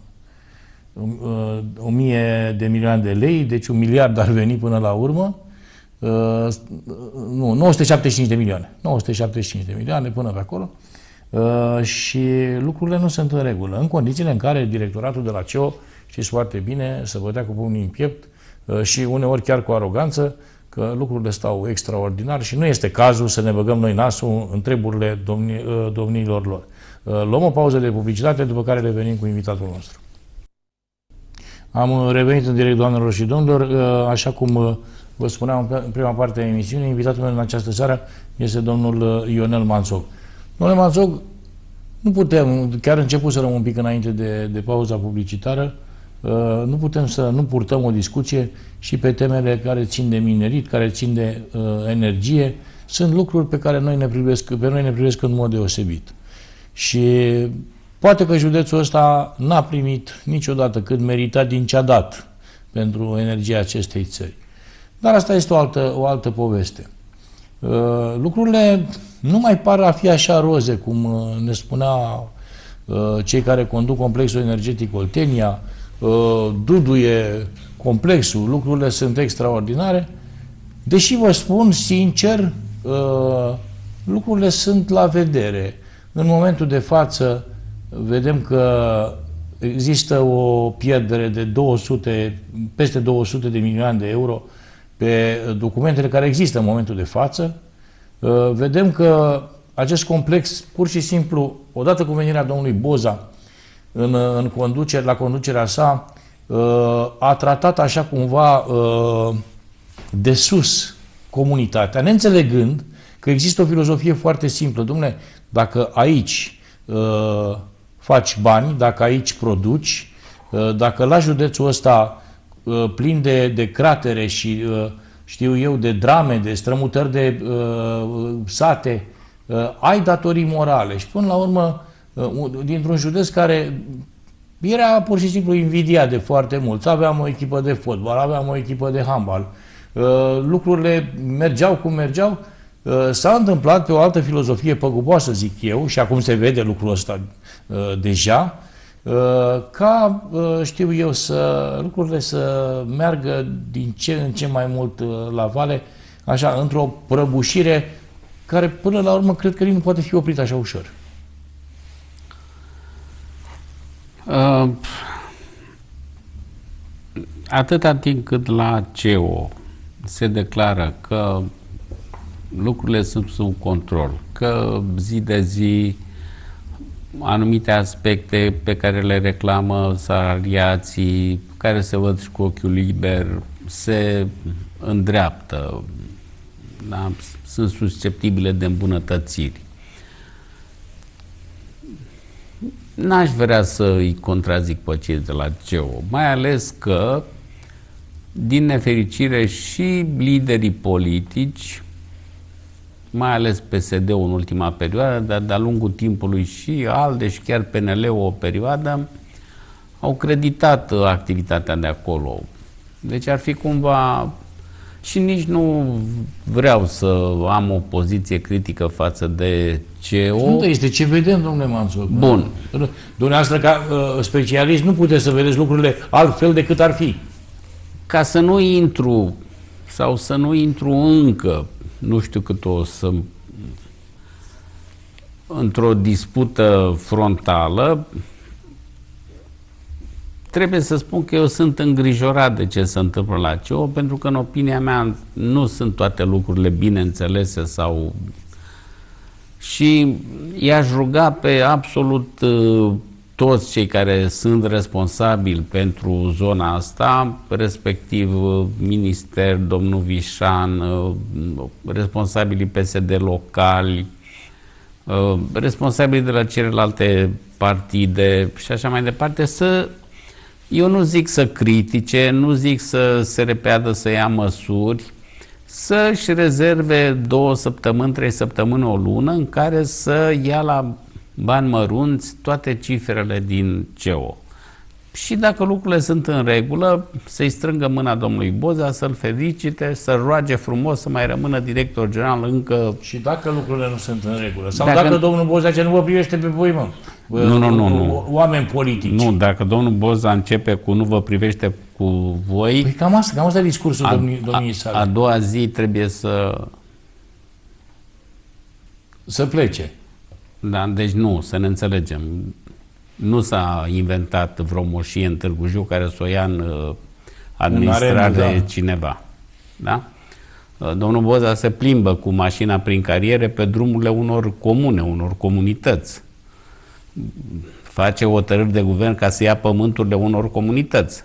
o mie de milioane de lei, deci un miliard ar veni până la urmă. Uh, nu, nouă sute șaptezeci și cinci de milioane. nouă sute șaptezeci și cinci de milioane până pe acolo. Uh, și lucrurile nu sunt în regulă. În condițiile în care directoratul de la C E O, știți foarte bine, se bătea cu pumnii în piept uh, și uneori chiar cu aroganță, că lucrurile stau extraordinar și nu este cazul să ne băgăm noi nasul în treburile domni, uh, domniilor lor. Uh, luăm o pauză de publicitate, după care revenim cu invitatul nostru. Am revenit în direct, doamnelor și domnilor. Așa cum vă spuneam în prima parte a emisiunii, invitatul meu în această seară este domnul Ionel Manțoc. Domnule Manțoc, nu putem, chiar începusem un pic înainte de, de pauza publicitară, nu putem să nu purtăm o discuție și pe temele care țin de minerit, care țin de uh, energie. Sunt lucruri pe care noi ne privesc, pe noi ne privesc în mod deosebit. Și poate că județul ăsta n-a primit niciodată cât merita din ce a dat pentru energia acestei țări. Dar asta este o altă, o altă poveste. Uh, lucrurile nu mai par a fi așa roze, cum uh, ne spunea uh, cei care conduc Complexul Energetic Oltenia, uh, duduie complexul, lucrurile sunt extraordinare, deși vă spun sincer, uh, lucrurile sunt la vedere. În momentul de față vedem că există o pierdere de două sute, peste două sute de milioane de euro pe documentele care există în momentul de față. Vedem că acest complex, pur și simplu, odată cu venirea domnului Boza în, în conducere, la conducerea sa, a tratat așa cumva de sus comunitatea, neînțelegând că există o filozofie foarte simplă. Dom'le, dacă aici uh, faci bani, dacă aici produci, uh, dacă la județul ăsta uh, plin de, de cratere și, uh, știu eu, de drame, de strămutări de uh, sate, uh, ai datorii morale. Și până la urmă, uh, dintr-un județ care era pur și simplu invidiat de foarte mulți. Aveam o echipă de fotbal, aveam o echipă de handbal, uh, lucrurile mergeau cum mergeau. S-a întâmplat pe o altă filozofie păguboasă, zic eu, și acum se vede lucrul ăsta uh, deja, uh, ca, uh, știu eu, să lucrurile să meargă din ce în ce mai mult uh, la vale, așa, într-o prăbușire care, până la urmă, cred că nici nu poate fi oprit așa ușor. Uh, atâta timp cât la C E O se declară că lucrurile sunt sub control, că zi de zi anumite aspecte pe care le reclamă salariații, care se văd și cu ochiul liber, se îndreaptă, da? Sunt susceptibile de îmbunătățiri. N-aș vrea să îi contrazic pe cei de la C E O, mai ales că, din nefericire, și liderii politici, mai ales P S D-ul în ultima perioadă, dar de-a lungul timpului și ALDE și chiar P N L-ul o perioadă, au creditat activitatea de acolo. Deci ar fi cumva... Și nici nu vreau să am o poziție critică față de C E O. Nu, este ce vedem, domnule Manțoc. Bun. Dumneavoastră, ca uh, specialist, nu puteți să vedeți lucrurile altfel decât ar fi. Ca să nu intru, sau să nu intru încă, nu știu cât o să, într-o dispută frontală, trebuie să spun că eu sunt îngrijorat de ce se întâmplă la C E O, pentru că, în opinia mea, nu sunt toate lucrurile bine înțelese sau... Și i-aș ruga pe absolut uh, toți cei care sunt responsabili pentru zona asta, respectiv uh, minister, domnul Vișan, uh, responsabilii P S D locali, uh, responsabilii de la celelalte partide și așa mai departe, să... Eu nu zic să critique, nu zic să se repeadă, să ia măsuri, să-și rezerve două săptămâni, trei săptămâni, o lună, în care să ia la bani mărunți toate cifrele din C E O. Și dacă lucrurile sunt în regulă, să-i strângă mâna domnului Boza, să-l felicite, să-l roage frumos să mai rămână director general încă... Și dacă lucrurile nu sunt în regulă? Sau dacă, dacă domnul Boza ce nu vă privește pe voi, mă? Nu, nu, nu, nu. Oameni politici. Nu, dacă domnul Boza începe cu nu vă privește cu voi... Păi cam asta, cam asta e discursul a, domnii, domnii sale. A doua zi trebuie să... Să plece. Da, deci nu, să ne înțelegem. Nu s-a inventat vreo moșie în Târgu Jiu care să o ia în uh, administrare de da. cineva. Da? Uh, domnul Boza se plimbă cu mașina prin cariere pe drumurile unor comune, unor comunități. Face hotărâri de guvern ca să ia pământurile unor comunități.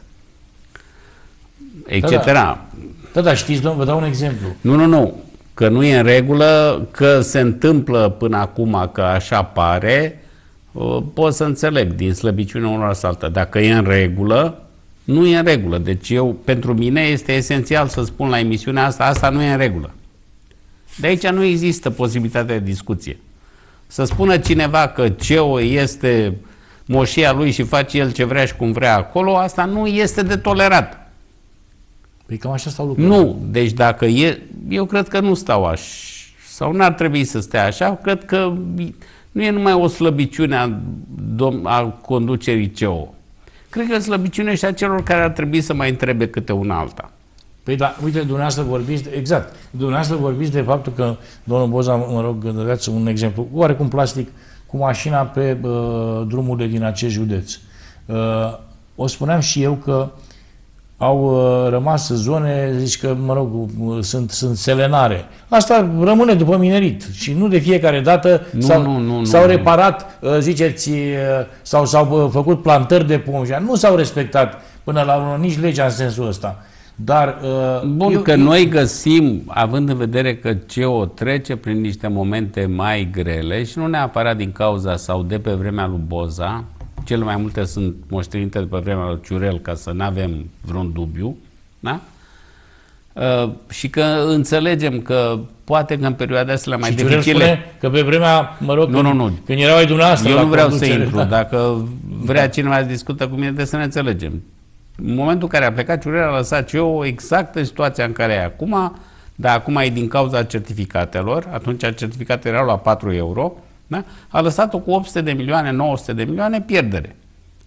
Etc. Da, da. Da, da, știți, domnul, vă dau un exemplu. Nu, nu, nu. Că nu e în regulă, că se întâmplă până acum că așa pare, pot să înțeleg din slăbiciunea unor sau alta. Dacă e în regulă, nu e în regulă. Deci eu, pentru mine este esențial să spun la emisiunea asta, asta nu e în regulă. De aici nu există posibilitatea de discuție. Să spună cineva că C E O este moșia lui și face el ce vrea și cum vrea acolo, asta nu este de tolerat. Păi cam așa stau lucrurile. Nu, deci dacă e, eu cred că nu stau așa, sau n-ar trebui să stea așa, cred că nu e numai o slăbiciune a, a conducerii C E O. cred că e slăbiciune și a celor care ar trebui să mai întrebe câte una alta. Păi da, uite, dumneavoastră vorbiți, exact, dumneavoastră vorbiți de faptul că, domnul Boza, mă rog, dați un exemplu, oarecum plastic, cu mașina pe uh, drumurile din acest județ. Uh, o spuneam și eu că au uh, rămas zone, zici că, mă rog, uh, sunt, sunt selenare. Asta rămâne după minerit și nu de fiecare dată s-au reparat, uh, ziceți, uh, sau s-au uh, făcut plantări de pomi. Nu s-au respectat până la urmă nici legea în sensul ăsta. Dar, uh, Bun, eu, că eu... noi găsim, având în vedere că C E O trece prin niște momente mai grele și nu neapărat din cauza sau de pe vremea lui Boza, cele mai multe sunt moștenite de pe vremea lui Ciurel, ca să nu avem vreun dubiu, da? Uh, și că înțelegem că poate că în perioada astea mai și dificile... spune că pe vremea, mă rog, nu, când, nu, nu. când erau ai dumneavoastră Eu la nu vreau să conducere, intru, da. dacă vrea cineva să discută cu mine, de să ne înțelegem. În momentul în care a plecat Ciurel, a lăsat C E O exact în situația în care e acum, dar acum e din cauza certificatelor, atunci certificatele erau la patru euro, da? A lăsat-o cu opt sute de milioane, nouă sute de milioane pierdere.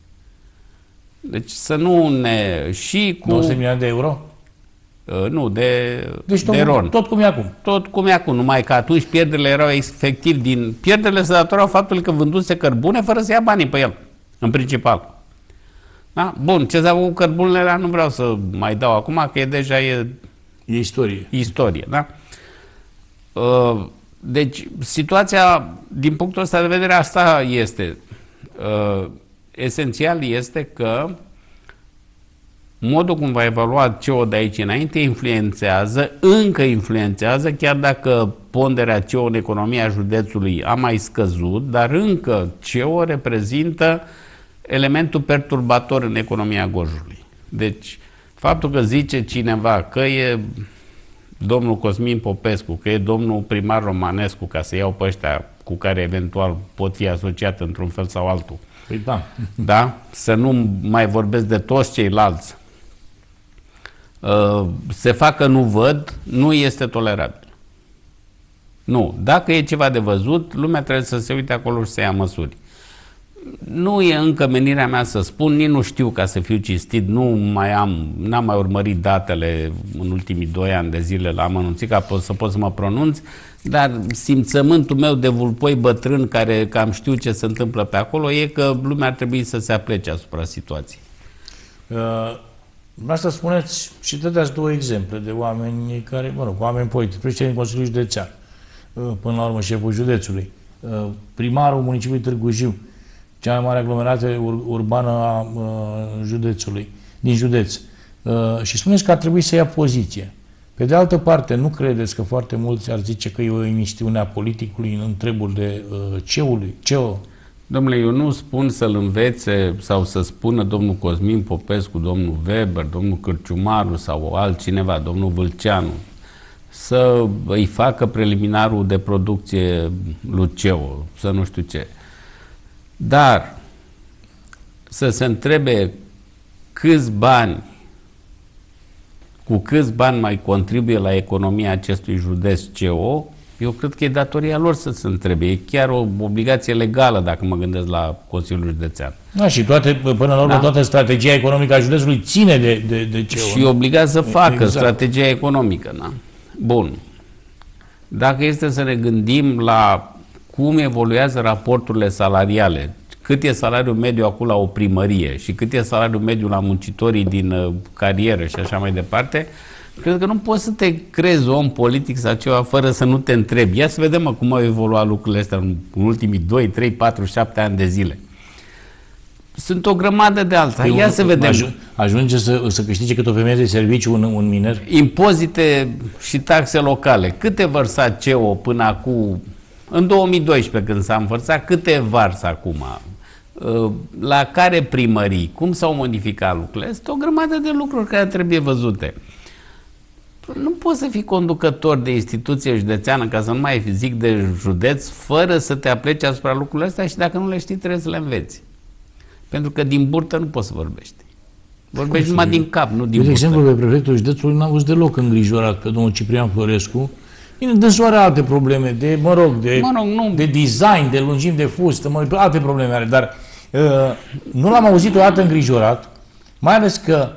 Deci să nu ne... și cu... nouă sute de milioane de euro? Uh, nu, de, deci de tot, ron. tot cum e acum. Tot cum e acum, numai că atunci pierderile erau efectiv din... Pierderile se datorau faptului că vânduse cărbune fără să ia banii pe el, în principal. Da? Bun, ce s-a făcut cu cărbunele alea nu vreau să mai dau acum, că e deja e, e istorie. istorie, da? Uh, deci, situația, din punctul ăsta de vedere, asta este. Uh, esențial este că modul cum va evalua C E O de aici înainte influențează, încă influențează, chiar dacă ponderea C E O în economia județului a mai scăzut, dar încă C E O reprezintă elementul perturbator în economia Gorjului. Deci, faptul că zice cineva că e domnul Cosmin Popescu, că e domnul primar Romanescu, ca să iau pe ăștia cu care eventual pot fi asociat într-un fel sau altul, păi da. Da? Să nu mai vorbesc de toți ceilalți, se facă nu văd, nu este tolerabil. Nu. Dacă e ceva de văzut, lumea trebuie să se uite acolo și să ia măsuri. Nu e încă menirea mea să spun, nici nu știu, ca să fiu cinstit, nu mai am, n-am mai urmărit datele în ultimii doi ani de zile la amănunțit, ca să pot să mă pronunț, dar simțământul meu de vulpoi bătrân, care cam știu ce se întâmplă pe acolo, e că lumea ar trebui să se aplece asupra situației. Uh, asta spuneți și dădeați două exemple de oameni care, mă rog, oameni politici, președintele Consiliului Județean, uh, până la urmă șeful județului, uh, primarul municipiului Târgu Jiu, cea mai mare aglomerație ur- urbană a uh, județului, din județ. Uh, și spuneți că ar trebui să ia poziție. Pe de altă parte, nu credeți că foarte mulți ar zice că e o emisiune a politicului în treburi de uh, C E O-ului? C E O? Domnule, eu nu spun să-l învețe sau să spună domnul Cosmin Popescu, domnul Weber, domnul Cârciumaru sau altcineva, domnul Vâlceanu, să îi facă preliminarul de producție lui C E O, să nu știu ce. Dar să se întrebe câți bani, cu câți bani mai contribuie la economia acestui județ C E O, eu cred că e datoria lor să se întrebe. E chiar o obligație legală, dacă mă gândesc la Consiliul Județean. Da, și toate, până la urmă, da? Toată strategia economică a județului ține de, de, de C E O. Și obligat să facă exact. strategia economică. Da? Bun. Dacă este să ne gândim la cum evoluează raporturile salariale, cât e salariul mediu acum la o primărie și cât e salariul mediu la muncitorii din uh, carieră și așa mai departe, cred că nu poți să te crezi om politic sau ceva fără să nu te întrebi. Ia să vedem cum au evoluat lucrurile astea în, în ultimii doi, trei, patru, șapte ani de zile. Sunt o grămadă de alta. Ia un, să vedem. Ajunge să, să câștige cât o femeie de serviciu un, un miner? Impozite și taxe locale. Câte vărsa C E O până acum, în două mii doisprezece când s-a învățat, câte varsă acum? La care primării? Cum s-au modificat lucrurile? Este o grămadă de lucruri care trebuie văzute. Nu poți să fii conducător de instituție județeană, ca să nu mai zic de județ, fără să te apleci asupra lucrurilor astea și dacă nu le știi, trebuie să le înveți. Pentru că din burtă nu poți să vorbești. Vorbești numai din cap, nu din burtă. De exemplu, pe prefectul județului n-am fost deloc îngrijorat pe domnul Ciprian Florescu. Bine, dânsul alte probleme, de, mă rog, de, mă rog, nu. de design, de lungim de fustă, mă, alte probleme are, dar Nu l-am auzit o dată îngrijorat, mai ales că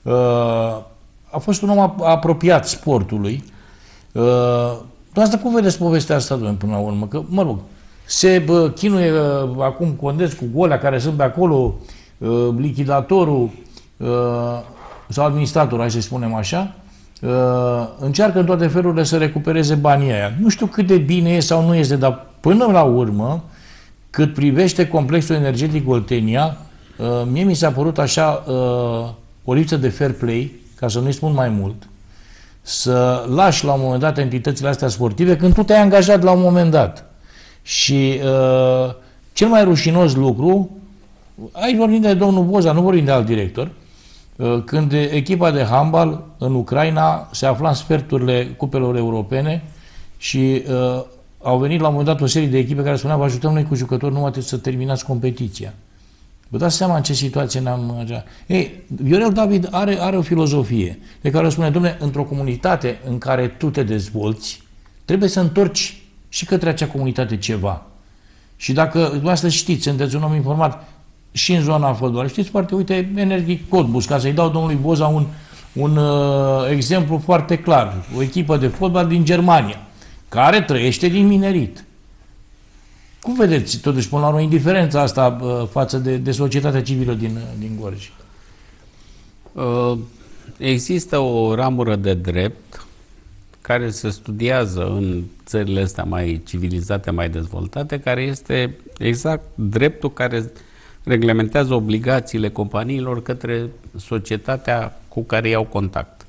a fost un om apropiat sportului. Asta cum vedeți povestea asta, domnule, până la urmă? Că, mă rog, se bă, chinuie uh, acum Condesc cu golea care sunt pe acolo, uh, lichidatorul uh, sau administratorul, hai să spunem așa, uh, încearcă în toate felurile să recupereze banii aia. Nu știu cât de bine e sau nu este, dar până la urmă, cât privește complexul energetic Oltenia, uh, mie mi s-a părut așa uh, o lipsă de fair play, ca să nu-i spun mai mult, să lași la un moment dat entitățile astea sportive când tu te-ai angajat la un moment dat. Și uh, cel mai rușinos lucru, aici vorbim de domnul Boza, nu vorbim de alt director, uh, când echipa de handbal în Ucraina se afla în sferturile cupelor europene și uh, au venit la un moment dat o serie de echipe care spuneau: vă ajutăm noi cu jucători, nu atât să terminați competiția. Vă dați seama în ce situație ne-am... Ei, Viorel David are, are o filozofie de care o spune: dom'le, într-o comunitate în care tu te dezvolți, trebuie să întorci și către acea comunitate ceva. Și dacă, dumneavoastră știți, sunteți un om informat și în zona fotbalului, știți foarte, uite, Energic Cottbus, ca să-i dau domnului Boza un, un uh, exemplu foarte clar, o echipă de fotbal din Germania, care trăiește din minerit. Cum vedeți, totuși, până la urmă, indiferența asta uh, față de, de societatea civilă din, din Gorj? Uh, există o ramură de drept care se studiază în țările astea mai civilizate, mai dezvoltate, care este exact dreptul care reglementează obligațiile companiilor către societatea cu care iau contact.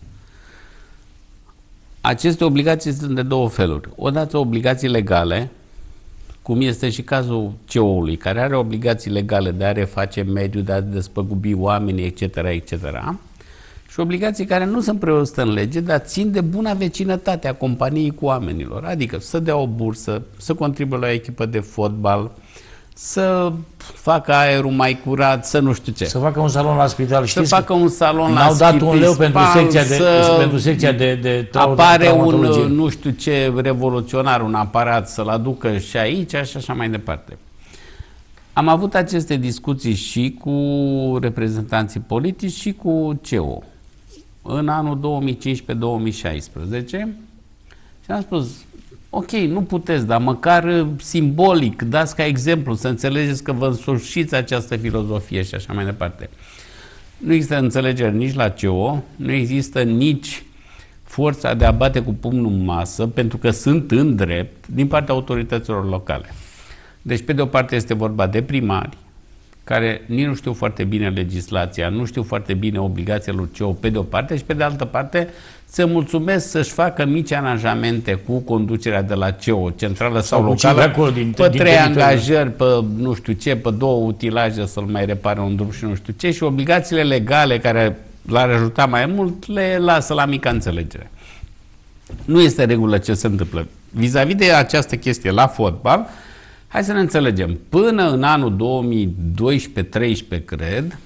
Aceste obligații sunt de două feluri. Odată obligații legale, cum este și cazul C E O-ului, care are obligații legale de a reface mediul, de a despăgubi oamenii, et cetera, et cetera, și obligații care nu sunt prevăzute în lege, dar țin de buna vecinătate a companiei cu oamenilor. Adică să dea o bursă, să contribuie la o echipă de fotbal, să facă aerul mai curat, să nu știu ce. Să facă un salon la spital. Să facă un salon la spital. N-au dat un leu pentru secția de, pentru secția de, de apare un, nu știu ce, revoluționar, un aparat să-l aducă și aici și așa mai departe. Am avut aceste discuții și cu reprezentanții politici și cu C E O în anul două mii cincisprezece două mii șaisprezece și am spus: ok, nu puteți, dar măcar simbolic, dați ca exemplu, să înțelegeți că vă însușiți această filozofie și așa mai departe. Nu există înțelegere nici la C E O, nu există nici forța de a bate cu pumnul în masă, pentru că sunt în drept din partea autorităților locale. Deci, pe de o parte, este vorba de primari, care nici nu știu foarte bine legislația, nu știu foarte bine obligațiile lui C E O, pe de o parte, și pe de altă parte se mulțumesc să-și facă mici aranjamente cu conducerea de la C E O, centrală sau, sau locală, din, pe din trei angajări, pe nu știu ce, pe două utilaje să-l mai repare un drum și nu știu ce, și obligațiile legale care l-ar ajuta mai mult le lasă la mica înțelegere. Nu este regulă ce se întâmplă. Vis-a-vis de această chestie la fotbal, hai să ne înțelegem. Până în anul două mii doisprezece treisprezece, cred,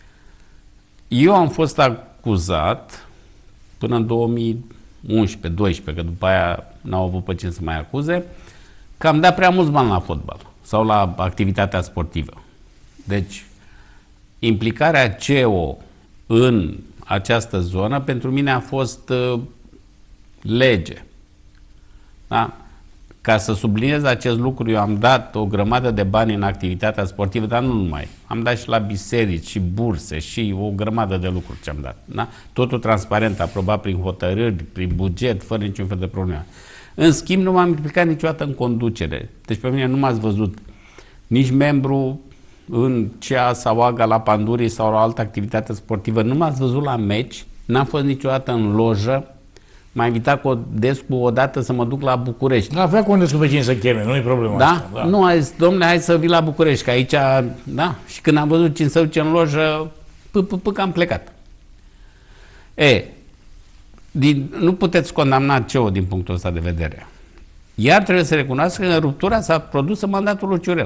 eu am fost acuzat, până în două mii unsprezece doisprezece, că după aia n-au avut pe cine să mai acuze, că am dat prea mulți bani la fotbal sau la activitatea sportivă. Deci, implicarea C E O în această zonă pentru mine a fost uh, lege. Da? Ca să subliniez acest lucru, eu am dat o grămadă de bani în activitatea sportivă, dar nu numai. Am dat și la biserici, și burse, și o grămadă de lucruri ce am dat. Da? Totul transparent, aprobat prin hotărâri, prin buget, fără niciun fel de problemă. În schimb, nu m-am implicat niciodată în conducere. Deci pe mine nu m-ați văzut nici membru în C A sau AGA la Pandurii sau la altă activitate sportivă. Nu m-ați văzut la meci, n-am fost niciodată în lojă. M-a invitat Codescu odată să mă duc la București. Da, vrea Codescu pe cine să cheme, nu e problema da? asta. Da? Nu, a zis: domnule, hai să vii la București, că aici, da? Și când am văzut cine să duce în lojă, p-p-p-că am plecat. E, din, nu puteți condamna C E O din punctul ăsta de vedere. Iar trebuie să recunoaște că ruptura s-a produs în mandatul lui Ciurel.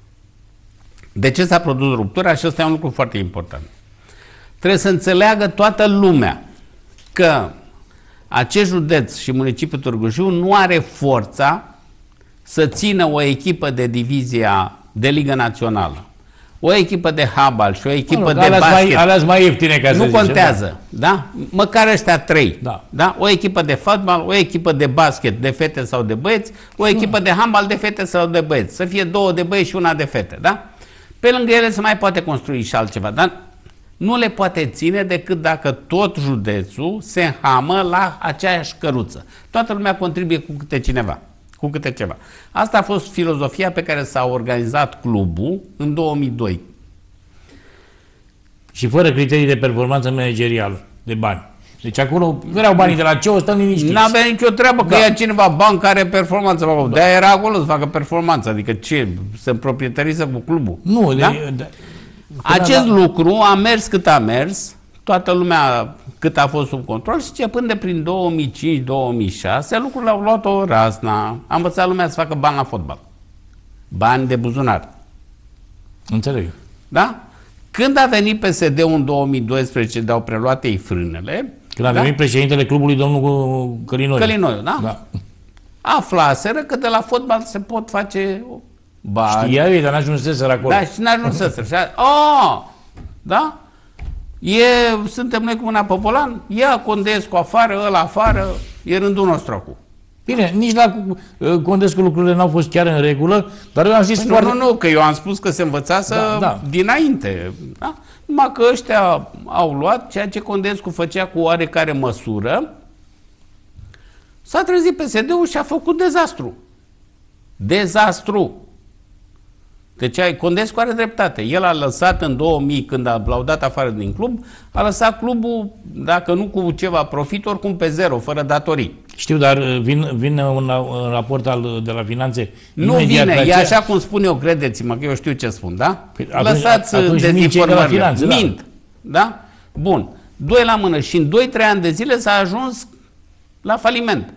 De ce s-a produs ruptura? Și ăsta e un lucru foarte important. Trebuie să înțeleagă toată lumea că acest județ și municipiul Târgu Jiu nu are forța să țină o echipă de divizia de Liga Națională, o echipă de handbal și o echipă Mă, de alea-s basket. Mai, alea-s mai ieftine, ca să Nu zicem, contează, da? Măcar ăștia trei. Da. Da? O echipă de fotbal, o echipă de basket de fete sau de băieți, o echipă de handbal de fete sau de băieți. Să fie două de băieți și una de fete, da? Pe lângă ele se mai poate construi și altceva, dar nu le poate ține decât dacă tot județul se înhamă la aceeași căruță. Toată lumea contribuie cu câte cineva, cu câte ceva. Asta a fost filozofia pe care s-a organizat clubul în două mii doi. Și fără criterii de performanță managerială, de bani. Deci acolo vreau banii de la ce o stăm liniștiți. N-avea nicio treabă că Da. ia cineva bani care performanță. Da. De-aia era acolo să facă performanță. Adică ce? Să proprietariză cu clubul. Nu, da? de, de, Acest da. lucru a mers cât a mers, toată lumea cât a fost sub control și începând de prin două mii cinci două mii șase, lucrurile au luat o razna. A învățat lumea să facă bani la fotbal. Bani de buzunar. Înțeleg. Da? Când a venit P S D-ul în două mii doisprezece, de-au preluat ei frânele, Când a da? venit președintele clubului, domnul Călinoiu. Călinoiu, da? Da. Aflaseră că de la fotbal se pot face bani. Știa ei, dar n-ajunseseră acolo. Da, și n-ajunseseră. Și a, oh, da? E, suntem noi cu mâna pe volan, ia Condescu afară, ăla afară, e rândul nostru acum. Bine, nici la uh, Condescu lucrurile n-au fost chiar în regulă, dar eu am zis Păi foarte... nu, nu, nu, că eu am spus că se învățase Da, da. dinainte. Da? Numai că ăștia au luat ceea ce Condescu făcea cu oarecare măsură, s-a trezit P S D-ul și a făcut dezastru. Dezastru. Deci ai, Condescu are dreptate. El a lăsat în două mii, când a, l-au dat afară din club, a lăsat clubul, dacă nu cu ceva profit, oricum pe zero, fără datorii. Știu, dar vin, vine un, un raport al, de la finanțe. Nu vine, e așa cum spun eu, credeți-mă, că eu știu ce spun, da? Păi atunci- Lăsați atunci mint cei de la dezinformările. finanțe, da. Mint, da? Bun. Doi la mână și în doi trei ani de zile s-a ajuns la faliment.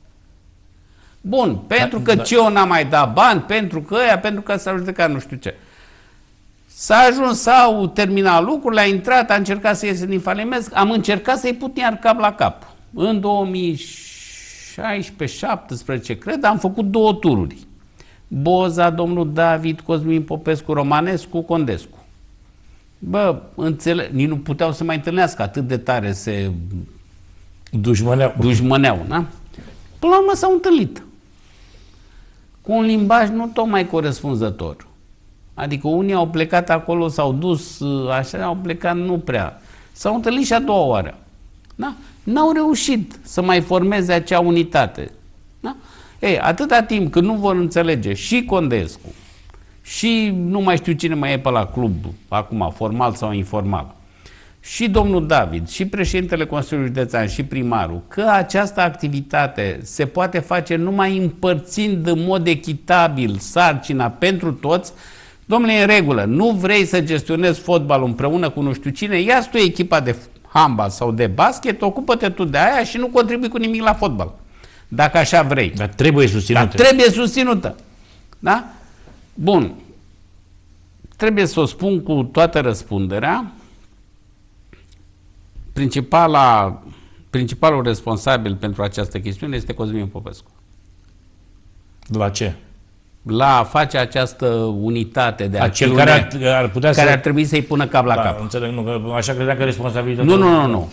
Bun, pentru că da. C E O n-a mai dat bani, pentru că ăia, pentru că s-a judecat nu știu ce. S-a ajuns, s-au terminat lucrurile, a intrat, a încercat să iese din faliment, am încercat să-i put iar cap la cap. În două mii șaisprezece șaptesprezece, cred, am făcut două tururi. Boza, domnul David, Cosmin Popescu, Romanescu, Condescu. Bă, înțeleg, nici nu puteau să mai întâlnească, atât de tare se Dușmăneau. dușmăneau, da? Până la urmă s-au întâlnit. Cu un limbaj nu tocmai corespunzător. Adică unii au plecat acolo, s-au dus, așa, au plecat nu prea. S-au întâlnit și a doua oară. Da? N-au reușit să mai formeze acea unitate. Da? Ei, atâta timp când nu vor înțelege și Condescu, și nu mai știu cine mai e pe la club, acum, formal sau informal, și domnul David, și președintele Consiliului Județean, și primarul, că această activitate se poate face numai împărțind în mod echitabil sarcina pentru toți. Domnule, e în regulă, nu vrei să gestionezi fotbalul împreună cu nu știu cine, ia-ți tu echipa de handbal sau de basket, ocupă-te tu de aia și nu contribui cu nimic la fotbal. Dacă așa vrei. Dar trebuie susținută. Dar trebuie susținută. Da? Bun. Trebuie să o spun cu toată răspunderea. Principala, principalul responsabil pentru această chestiune este Cosmin Popescu. De la ce? La a face această unitate de Acel acțiune care ar, ar putea care să... ar trebui să-i pună cap la da, cap. înțeleg, nu, că așa credeam că responsabilitatea... Nu, nu, nu, nu.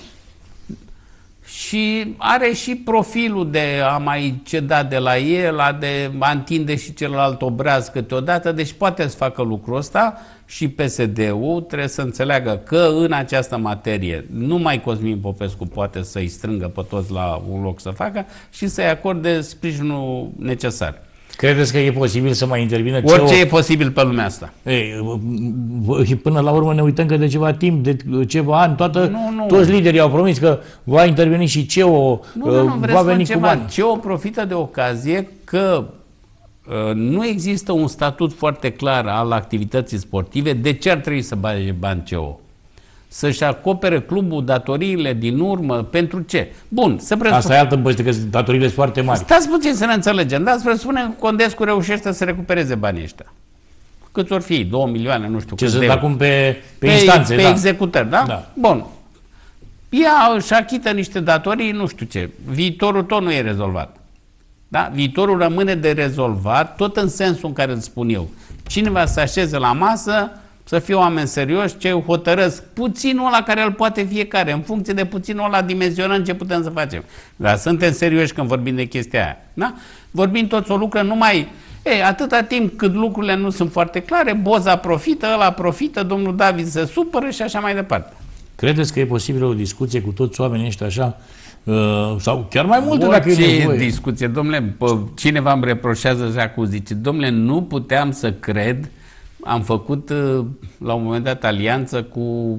Și are și profilul de a mai ceda de la el, a de a întinde și celălalt obraz câteodată, deci poate să facă lucrul ăsta și P S D-ul trebuie să înțeleagă că în această materie numai Cosmin Popescu poate să-i strângă pe toți la un loc să facă și să-i acorde sprijinul necesar. Credeți că e posibil să mai intervină Orice C E O? e posibil pe lumea asta. Ei, până la urmă ne uităm că de ceva timp, de ceva ani, toată, Nu, nu. toți liderii au promis că va interveni și C E O, Nu, nu, nu, vreți va să veni spun cu ceva. bani. C E O profită de ocazie că uh, nu există un statut foarte clar al activității sportive. De ce ar trebui să bage bani C E O? Să-și acopere clubul datoriile din urmă, pentru ce? Bun, să presupun... Asta e altă poveste, că datoriile sunt foarte mari. Stați puțin să ne înțelegem, dar să presupunem că Condescu reușește să recupereze banii ăștia. Câți or fi? Două milioane, nu știu Ce cât sunt de euro. acum pe, pe, Pe, instanțe, pe da. executări, da? Da. Bun. Ea își achită niște datorii, nu știu ce. Viitorul tot nu e rezolvat. Da? Viitorul rămâne de rezolvat, tot în sensul în care îl spun eu. Cine va să așeze la masă Să fie oameni serioși, ce hotărăsc puținul ăla care îl poate fiecare, în funcție de puținul ăla dimensionăm ce putem să facem. Dar suntem serioși când vorbim de chestia aia. Da? Vorbim toți o lucră numai... Ei, atâta timp cât lucrurile nu sunt foarte clare, Boza profită, ăla profită, domnul David se supără și așa mai departe. Credeți că e posibil o discuție cu toți oamenii ăștia așa? Uh, sau chiar mai multe dacă e nevoie? Discuție, domnule, cineva îmi reproșează și acum zice, domnule, nu puteam să cred, am făcut la un moment dat alianță cu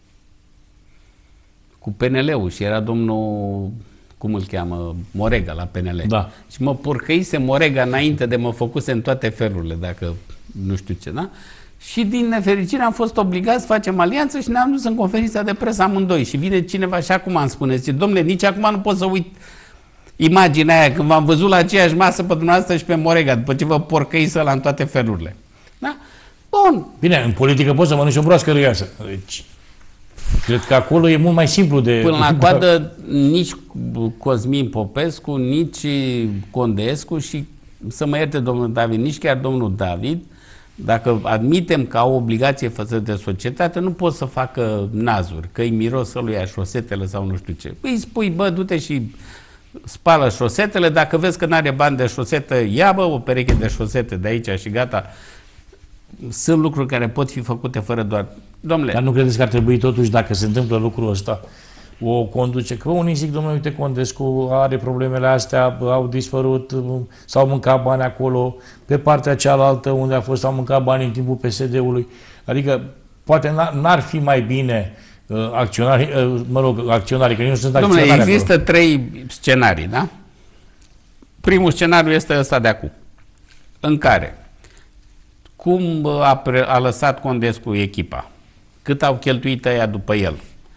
cu P N L-ul și era domnul, cum îl cheamă, Morega la P N L. Da. Și mă porcăise Morega înainte de mă făcuse în toate felurile, dacă nu știu ce, da? Și din nefericire am fost obligați să facem alianță și ne-am dus în conferința de presă amândoi. Și vine cineva și acum îmi spune, zice, domnule, nici acum nu pot să uit imaginea aia când v-am văzut la aceeași masă pe dumneavoastră și pe Morega, după ce vă porcăise ăla în toate felurile. Da? Bun. Bine, în politică poți să mănânci o broască râiasă. Deci, cred că acolo e mult mai simplu de... Până la coadă, nici Cosmin Popescu, nici Condescu și, să mă ierte domnul David, nici chiar domnul David, dacă admitem că au obligație față de societate, nu pot să facă nazuri, că îi miros lui șosetele sau nu știu ce. Îi spui, bă, du-te și spală șosetele, dacă vezi că n-are bani de șosetă, ia, bă, o pereche de șosete de aici și gata. Sunt lucruri care pot fi făcute fără doar... Domnule... Dar nu credeți că ar trebui totuși, dacă se întâmplă lucrul ăsta, o conduce, că unii zic, domnule, uite, Condescu are problemele astea, au dispărut, s-au mâncat bani acolo, pe partea cealaltă unde a fost, s-au mâncat bani în timpul P S D-ului. Adică, poate n-ar fi mai bine uh, acționarii, uh, mă rog, acționarii, că nu sunt acționari. Domnule, există acolo. trei scenarii, da? Primul scenariu este ăsta de acum, în care cum a, pre, a lăsat Condescu echipa, cât au cheltuit ăia după el,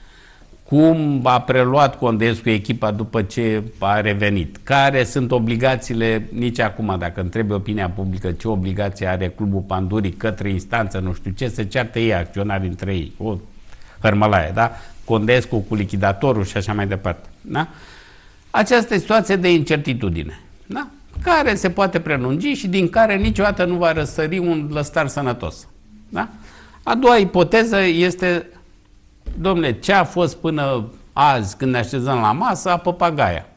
cum a preluat Condescu echipa după ce a revenit, care sunt obligațiile, nici acum, dacă întrebi opinia publică, ce obligație are Clubul Pandurii către instanță, nu știu ce, se ceartă ei, acționari între ei, o hărmălaie, da? Condescu cu lichidatorul și așa mai departe, da? Această situație de incertitudine, da? Care se poate prelungi și din care niciodată nu va răsări un lăstar sănătos, da? A doua ipoteză este, domnule, ce a fost până azi când ne așezăm la masă, a papagaia.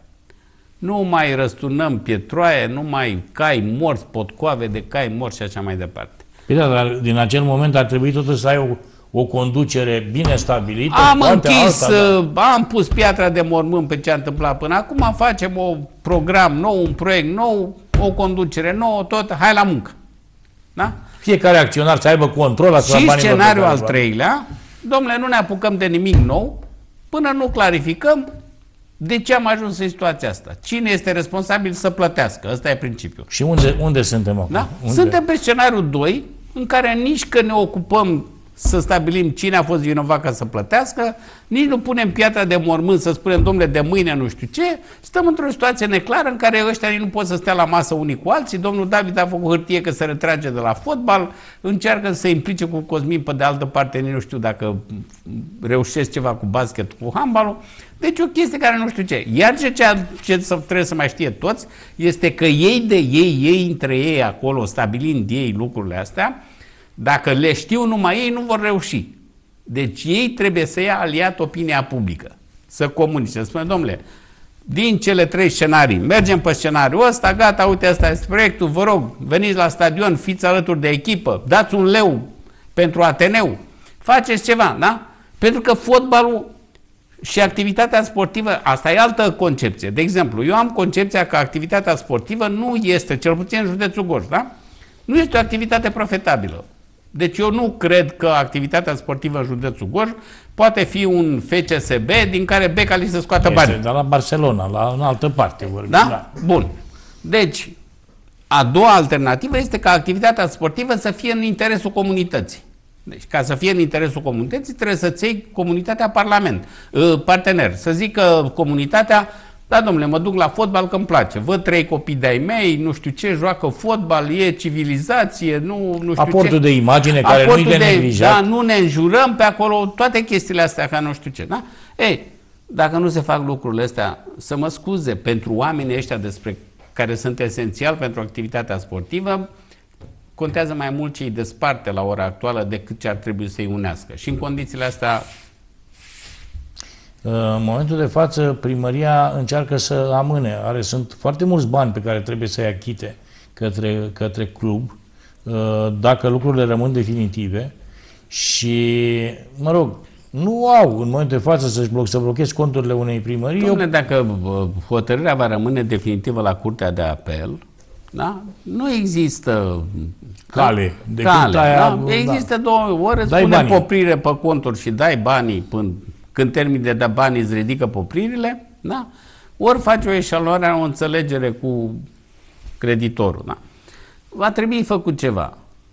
Nu mai răsturnăm pietroaie, nu mai cai morți, potcoave de cai morți și așa mai departe. Păi da, dar din acel moment ar trebui totuși să ai o, o conducere bine stabilită. Am închis, alta, da. am pus piatra de mormânt pe ce a întâmplat până acum, facem un program nou, un proiect nou, o conducere nouă, tot, hai la muncă. Da? Fiecare acționar să aibă control asupra banilor. Și scenariul al treilea, domnule, nu ne apucăm de nimic nou până nu clarificăm de ce am ajuns în situația asta. Cine este responsabil să plătească? Ăsta e principiul. Și unde, unde suntem acum? Da? Unde? Suntem pe scenariul doi, în care nici că ne ocupăm să stabilim cine a fost vinovat ca să plătească, nici nu punem piatra de mormânt să spunem, domnule, de mâine nu știu ce, stăm într-o situație neclară în care ăștia nu pot să stea la masă unii cu alții, domnul David a făcut hârtie că se retrage de la fotbal, încearcă să se implice cu Cosmin, pe de altă parte nici nu știu dacă reușesc ceva cu basket, cu handbalul, deci o chestie care nu știu ce. Iar ce, ce trebuie să mai știe toți este că ei de ei, ei între ei acolo, stabilind ei lucrurile astea, dacă le știu numai ei, nu vor reuși. Deci ei trebuie să ia aliat opinia publică, să comunice, să spună, domnule, din cele trei scenarii, mergem pe scenariul ăsta, gata, uite, ăsta este proiectul, vă rog, veniți la stadion, fiți alături de echipă, dați un leu pentru Ateneu, faceți ceva, da? Pentru că fotbalul și activitatea sportivă, asta e altă concepție. De exemplu, eu am concepția că activitatea sportivă nu este, cel puțin în județul Gorj, da? Nu este o activitate profitabilă. Deci eu nu cred că activitatea sportivă în județul Gorj poate fi un F C S B din be ca li să scoată bani. Dar la Barcelona, la în altă parte. Vorbim, da? da? Bun. Deci, a doua alternativă este ca activitatea sportivă să fie în interesul comunității. Deci, ca să fie în interesul comunității, trebuie să-ți iei comunitatea parlament, partener. Să zică comunitatea, da, domnule, mă duc la fotbal că îmi place. Văd trei copii de-ai mei, nu știu ce, joacă fotbal, e civilizație, nu, nu știu Aportul ce. de imagine care nu-i de neglijat. Da, nu ne înjurăm pe acolo, toate chestiile astea, ca nu știu ce. Da? Ei, dacă nu se fac lucrurile astea, să mă scuze, pentru oamenii ăștia despre care sunt esențial pentru activitatea sportivă, contează mai mult ce îi desparte la ora actuală decât ce ar trebui să-i unească. Și în condițiile astea... În momentul de față, primăria încearcă să amâne. Are, sunt foarte mulți bani pe care trebuie să-i achite către, către club, dacă lucrurile rămân definitive. Și, mă rog, nu au în momentul de față să-și bloc, să blocheze conturile unei primării. Dom'le, eu... dacă hotărârea va rămâne definitivă la Curtea de Apel, da? Nu există cale. De cale aia, da? Există da. două ori, îți dai pune banii. poprire pe conturi și dai banii până când termini de da banii, îți ridică popririle, da? Ori faci o eșalonare, o înțelegere cu creditorul. Da? Va trebui făcut ceva.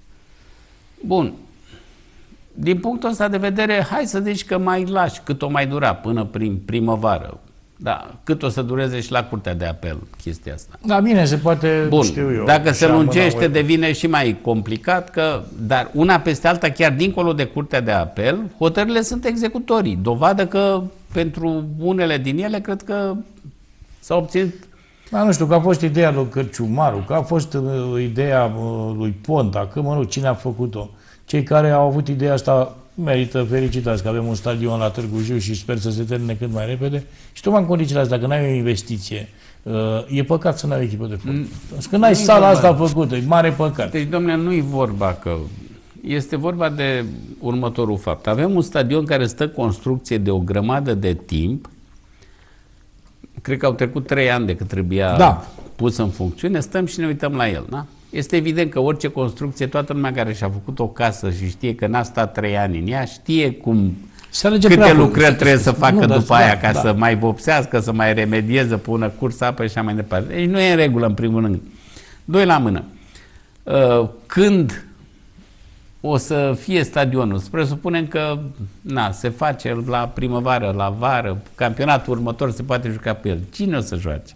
Bun. Din punctul ăsta de vedere, hai să zici că mai lași cât o mai dura până prin primăvară. Da, cât o să dureze și la Curtea de Apel chestia asta. Da, bine, se poate, Bun, știu eu. dacă se lungește, devine și mai complicat, că, dar una peste alta, chiar dincolo de Curtea de Apel, hotărârile sunt executorii. Dovadă că pentru unele din ele, cred că s-a obținut. Da, nu știu, că a fost ideea lui Cărciumaru, că a fost uh, ideea uh, lui Ponta, că, mă rog, cine a făcut-o. Cei care au avut ideea asta merită felicitați, că avem un stadion la Târgu Jiu și sper să se termine cât mai repede. Și tocmai în condițiile astea, dacă n-ai o investiție, e păcat să n-ai o echipă de fotbal. Că n-ai sala asta făcută, e mare păcat. Deci, domnule, nu-i vorba că... Este vorba de următorul fapt. Avem un stadion care stă construcție de o grămadă de timp. Cred că au trecut trei ani de cât trebuia da. pus în funcțiune. Stăm și ne uităm la el, da? Este evident că orice construcție, toată lumea care și-a făcut o casă și știe că n-a stat trei ani în ea, știe cum, câte lucrări trebuie să facă nu, după aia da, ca da. să mai vopsească, să mai remedieze, pună curs apă și așa mai departe. Deci nu e în regulă, în primul rând. Doi la mână. Când o să fie stadionul, să presupunem că na, se face la primăvară, la vară, campionatul următor se poate juca pe el. Cine o să joace?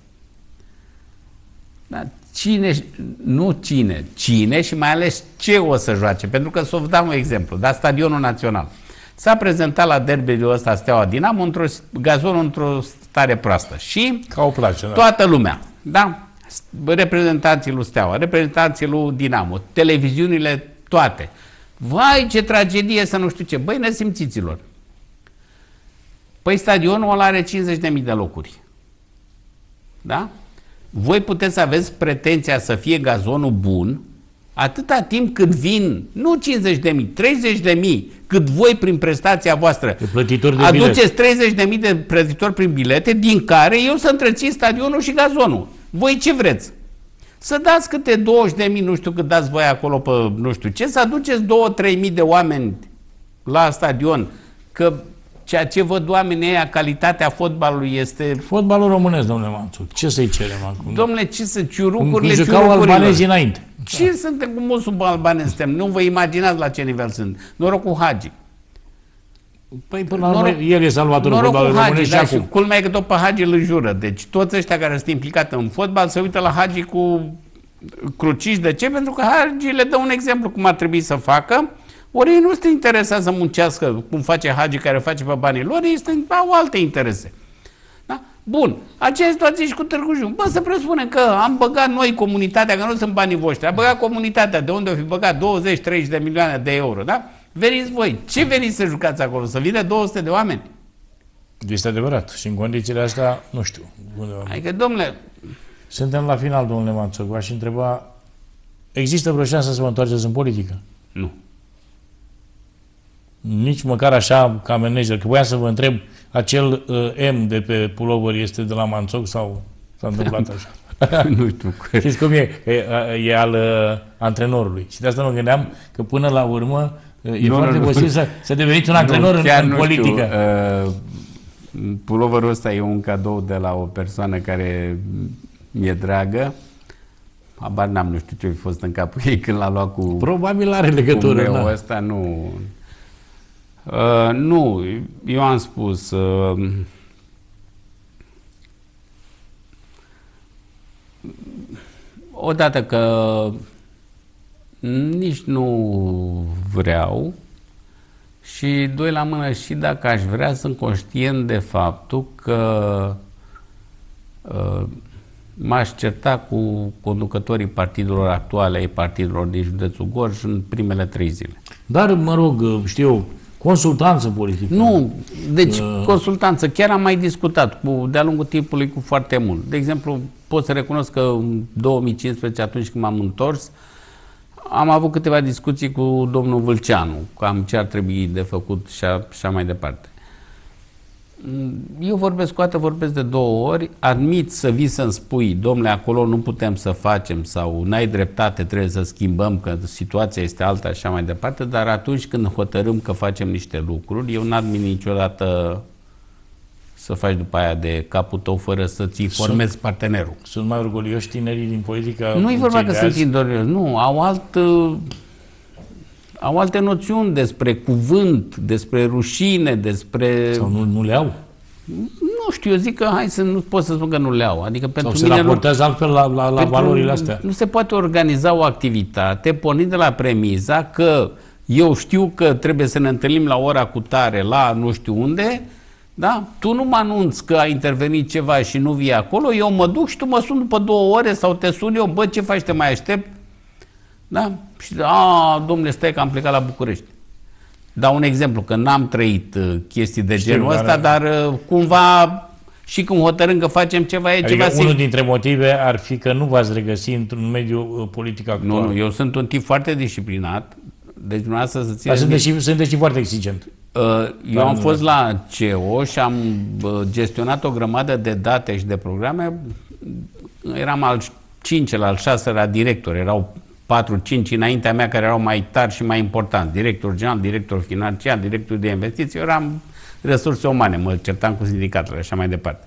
Da? Cine, nu cine, cine și mai ales ce o să joace. Pentru că să vă dau un exemplu, da, Stadionul Național. S-a prezentat la derbiul ăsta Steaua Dinamo într-o gazonul într-o stare proastă. Și ca o place, da. Toată lumea, da? Reprezentanții lui Steaua, reprezentanții lui Dinamo, televiziunile toate. Vai, ce tragedie să nu știu ce. Băi, nesimțiților. Păi stadionul ăla are cincizeci de mii de locuri. Da? Voi puteți să aveți pretenția să fie gazonul bun atâta timp cât vin, nu cincizeci de mii, treizeci de mii, cât voi prin prestația voastră de aduceți treizeci de mii de plătitori prin bilete, din care eu să întrețin stadionul și gazonul. Voi ce vreți? Să dați câte douăzeci de mii, nu știu cât dați voi acolo pe nu știu ce, să aduceți două trei mii de oameni la stadion, că ceea ce văd oamenii ăia, calitatea fotbalului este... Fotbalul românesc, domnule Manțu. Ce să-i cerem acum? Domnule, ce să ciurucurile, cum jucau albanezii înainte. Ce da. Suntem cu musul albanezi suntem? Nu vă imaginați la ce nivel sunt. Noroc cu Hagi. Păi până la urmă, el e salvatorul fotbalului românesc și da, acum. Și culmea e că tot pe Hagi îl jură. Deci toți ăștia care sunt implicați în fotbal se uită la Hagi cu cruciși. De ce? Pentru că Hagi le dă un exemplu cum ar trebui să facă. Ori ei nu sunt interesați să muncească cum face Hagi care face pe banii lor, ei au alte interese. Da? Bun. Aceea situație și cu Târgu Jiu. Bă, să presupunem că am băgat noi comunitatea, că nu sunt banii voștri, am băgat comunitatea, de unde o fi băgat douăzeci treizeci de milioane de euro, da? Veniți voi. Ce veniți să jucați acolo? Să vină două sute de oameni? Este adevărat. Și în condițiile astea, nu știu. Adică, domnule... Suntem la final, domnule Manțoc. V-aș întreba, există vreo șansă să vă întoarceți în politică? Nu. Nici măcar așa ca manager, că voiam să vă întreb, acel uh, M de pe pulover este de la Manțoc sau s-a întâmplat așa? Nu știu. Știți cum e? E, e al uh, antrenorului. Și de asta mă gândeam că până la urmă uh, e nu, foarte nu, posibil nu. Să, să deveniți un antrenor nu, în, în politică. Uh, puloverul ăsta e un cadou de la o persoană care mi-e dragă. Habar n-am, nu știu ce a fost în capul ei când l-a luat cu... Probabil are legătură. Cu meu ăsta, nu... Uh, nu, eu am spus uh, odată că nici nu vreau și doi la mână și dacă aș vrea sunt conștient de faptul că uh, m-aș certa cu conducătorii partidelor actuale, ai partidelor din județul Gorj, în primele trei zile. Dar, mă rog, știu, consultanță politică. Nu, deci uh. consultanță. Chiar am mai discutat cu, de-a lungul timpului cu foarte mult. De exemplu, pot să recunosc că în două mii cincisprezece, atunci când m-am întors, am avut câteva discuții cu domnul Vâlceanu, cam ce ar trebui de făcut și așa mai departe. Eu vorbesc cu toată, vorbesc de două ori, admit să vii să-mi spui, domnule, acolo nu putem să facem sau n-ai dreptate, trebuie să schimbăm, că situația este alta și așa mai departe, dar atunci când hotărâm că facem niște lucruri, eu n-admit niciodată să faci după aia de capul tău fără să-ți formezi partenerul. Sunt mai orgolioși tinerii din politică? Nu e vorba că sunt orgolioși, nu, au alt... Au alte noțiuni despre cuvânt, despre rușine, despre... Sau nu, nu le au? Nu știu, eu zic că hai să nu pot să spun că nu le au. Adică pentru sau mine se raportează altfel la, la, la valorile astea. Nu se poate organiza o activitate pornind de la premiza că eu știu că trebuie să ne întâlnim la ora cu tare, la nu știu unde, da? Tu nu mă anunți că a intervenit ceva și nu vii acolo, eu mă duc și tu mă sun după două ore sau te sun eu, bă, ce faci, te mai aștept? Da? Și, a, domnule, stai că am plecat la București. Dau un exemplu, că n-am trăit uh, chestii de Știu, genul ăsta, dar uh, cumva și când hotărâm că facem ceva, e adică ceva... unul simplu. dintre motive ar fi că nu v-ați regăsi într-un mediu uh, politic actual. Nu, nu, eu sunt un tip foarte disciplinat, deci dumneavoastră să țineți... Dar sunteți și, sunteți și foarte exigent. Uh, eu da, am nu, fost nu. la C E O și am uh, gestionat o grămadă de date și de programe. Eram al cincelea, al șaselea director, erau patru cinci înaintea mea care erau mai tari și mai importanti. Director general, director financiar, director de investiții. Eu eram resurse umane, mă certam cu sindicatele, așa mai departe.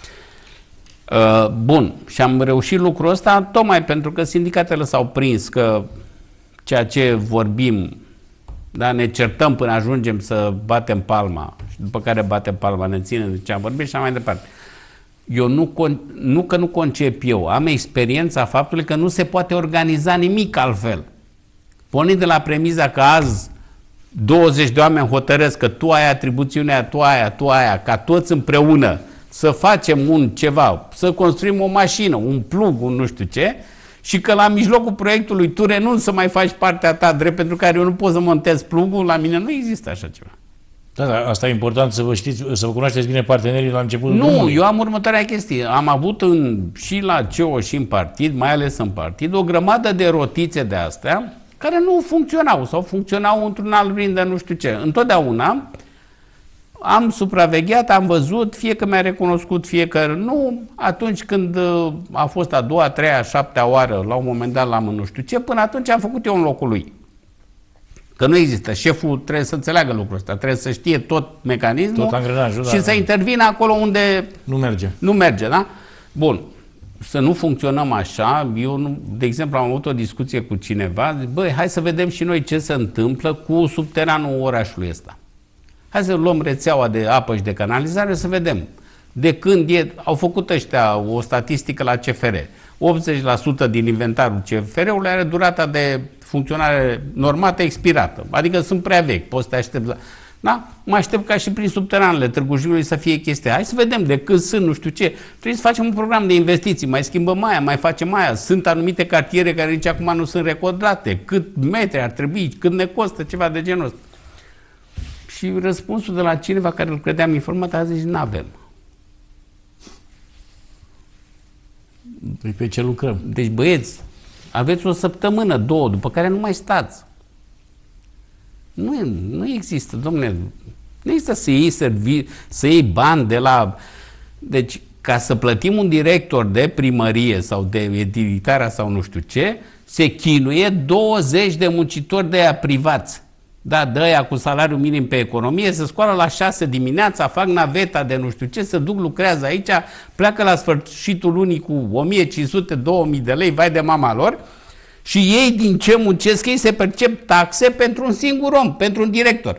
Uh, bun, și am reușit lucrul ăsta tocmai pentru că sindicatele s-au prins că ceea ce vorbim, da, ne certăm până ajungem să batem palma și după care batem palma, ne ținem de ce am vorbit și așa mai departe. Eu nu, nu că nu concep eu, am experiența faptului că nu se poate organiza nimic altfel. Pornind de la premiza că azi douăzeci de oameni hotărăsc că tu ai atribuțiunea, tu aia, tu aia, ca toți împreună să facem un ceva, să construim o mașină, un plug, un nu știu ce, și că la mijlocul proiectului tu renunți să mai faci partea ta drept pentru care eu nu pot să montez plugul, la mine nu există așa ceva. Da, da, asta e important să vă știți, să vă cunoașteți bine partenerii la începutul Nu, drumului. eu am următoarea chestie. Am avut în, și la C E O și în partid, mai ales în partid, o grămadă de rotițe de astea care nu funcționau sau funcționau într-un alt rind de nu știu ce. Întotdeauna am supravegheat, am văzut, fie că mi-a recunoscut, fie că nu, atunci când a fost a doua, a treia, a șaptea oară, la un moment dat l-am în nu știu ce, până atunci am făcut eu în locul lui. Că nu există. Șeful trebuie să înțeleagă lucrul ăsta, trebuie să știe tot mecanismul tot angrenajul, și da, să da. intervină acolo unde nu merge. Nu merge, da? Bun. Să nu funcționăm așa. Eu, nu, de exemplu, am avut o discuție cu cineva, zic, băi, hai să vedem și noi ce se întâmplă cu subteranul orașului ăsta. Hai să luăm rețeaua de apă și de canalizare să vedem. De când e, au făcut ăștia o statistică la C F R. optzeci la sută din inventarul C F R-ului are durata de funcționare normată expirată. Adică sunt prea vechi, poți să te aștepți la... Da? Mă aștept ca și prin subteranele Târgu Jiului să fie chestia. Hai să vedem de cât sunt, nu știu ce. Trebuie să facem un program de investiții, mai schimbăm aia, mai facem aia. Sunt anumite cartiere care nici acum nu sunt recordrate. Cât metri ar trebui, cât ne costă, ceva de genul ăsta. Și răspunsul de la cineva care îl credeam informat a zis, n-avem. Păi pe ce lucrăm? Deci, băieți, aveți o săptămână, două, după care nu mai stați. Nu, nu există, domnule, nu există să iei, servi, să iei bani de la... Deci, ca să plătim un director de primărie sau de editarea sau nu știu ce, se chinuie douăzeci de muncitori de aia privați. Da, de aia cu salariu minim pe economie, se scoală la șase dimineața, fac naveta de nu știu ce, se duc, lucrează aici, pleacă la sfârșitul lunii cu o mie cinci sute - două mii de lei, vai de mama lor, și ei din ce muncesc ei se percep taxe pentru un singur om, pentru un director.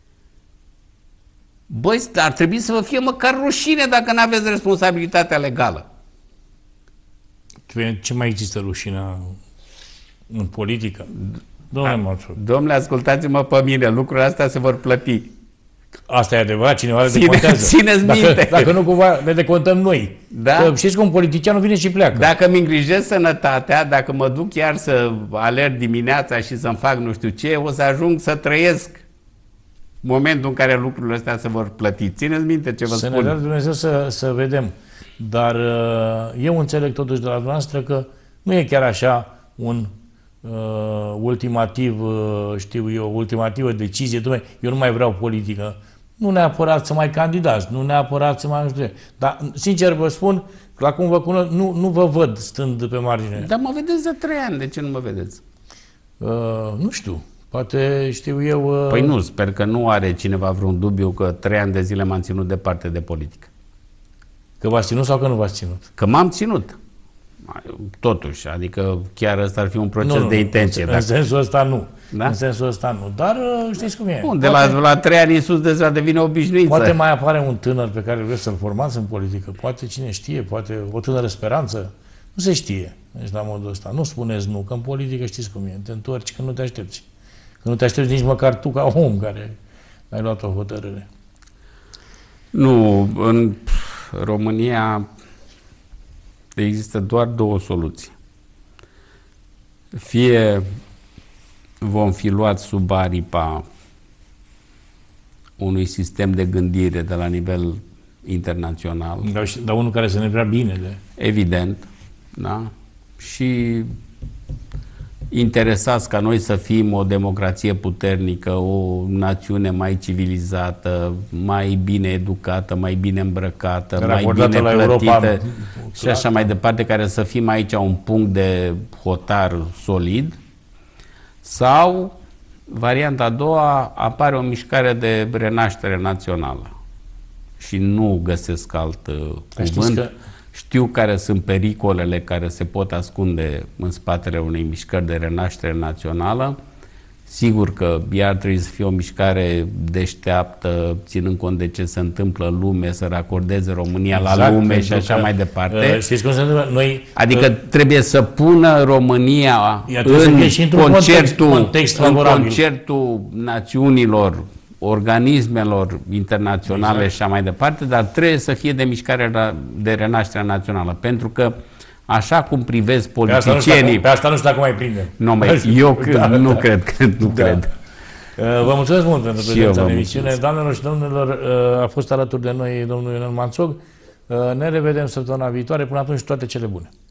Băi, ar trebui să vă fie măcar rușine dacă nu aveți responsabilitatea legală. Ce mai există rușinea în politică? Domnule Marțu. Domnule, ascultați-mă pe mine, lucrurile astea se vor plăti. Asta e adevărat, cineva le Ține, decontează. țineți dacă, minte. Dacă nu, cumva le decontăm noi. Da? Că știți cum politicianul vine și pleacă. Dacă mi îngrijesc sănătatea, dacă mă duc chiar să alerg dimineața și să-mi fac nu știu ce, o să ajung să trăiesc momentul în care lucrurile astea se vor plăti. Țineți minte ce vă să spun. ne dea Dumnezeu să, să vedem. Dar uh, eu înțeleg totuși de la dumneavoastră că nu e chiar așa un uh, ultimativ, uh, știu eu, ultimativă decizie. Dumne, eu nu mai vreau politică. Nu neapărat să mai candidați, nu neapărat să mai nu știu ce. Dar, sincer vă spun, la cum vă cunosc, nu, nu vă văd stând pe margine. Dar mă vedeți de trei ani, de ce nu mă vedeți? Uh, nu știu. Poate știu eu... Uh... Păi nu, sper că nu are cineva vreun dubiu că trei ani de zile m-am ținut departe de politică. Că v-ați ținut sau că nu v-ați ținut? Că m-am ținut. Totuși, adică chiar ăsta ar fi un proces nu, de intenție. În, dacă... în sensul ăsta nu. Da? În sensul ăsta nu. Dar știți cum e. Bun, de poate, la, la trei ani în sus deja devine obișnuință. Poate mai apare un tânăr pe care vreți să-l formați în politică. Poate cine știe, poate o tânără speranță. Nu se știe. Deci la modul ăsta. Nu spuneți nu, că în politică știți cum e. Te întorci când nu te aștepți. Când nu te aștepți nici măcar tu ca om care ai luat o hotărâre. Nu, în România există doar două soluții. Fie vom fi luat sub aripa unui sistem de gândire de la nivel internațional. Dar, dar unul care să ne vrea bine. De... Evident, da? Și interesați ca noi să fim o democrație puternică, o națiune mai civilizată, mai bine educată, mai bine îmbrăcată, mai bine la plătită Europa, și așa mai departe, care să fim aici un punct de hotar solid. Sau, varianta a doua, apare o mișcare de renaștere națională. Și nu găsesc alt cuvânt. Că... Știu care sunt pericolele care se pot ascunde în spatele unei mișcări de renaștere națională. Sigur că ea trebuie să fie o mișcare deșteaptă, ținând cont de ce se întâmplă în lume, să racordeze România exact, la lume și așa că, mai departe. Știți cum se întâmplă? Noi, adică uh, trebuie să pună România în concertul, context în concertul națiunilor, organismelor internaționale exact. Și așa mai departe, dar trebuie să fie de mișcare de renaștere națională, pentru că așa cum privesc politicienii... Pe asta nu știu, pe asta nu știu dacă mai prindem. Nu, mai, eu da, nu da. cred că nu da. cred. Vă mulțumesc mult pentru prezența în emisiune. Doamnelor și domnilor, a fost alături de noi domnul Ionel Manțog. Ne revedem săptămâna viitoare. Până atunci, toate cele bune.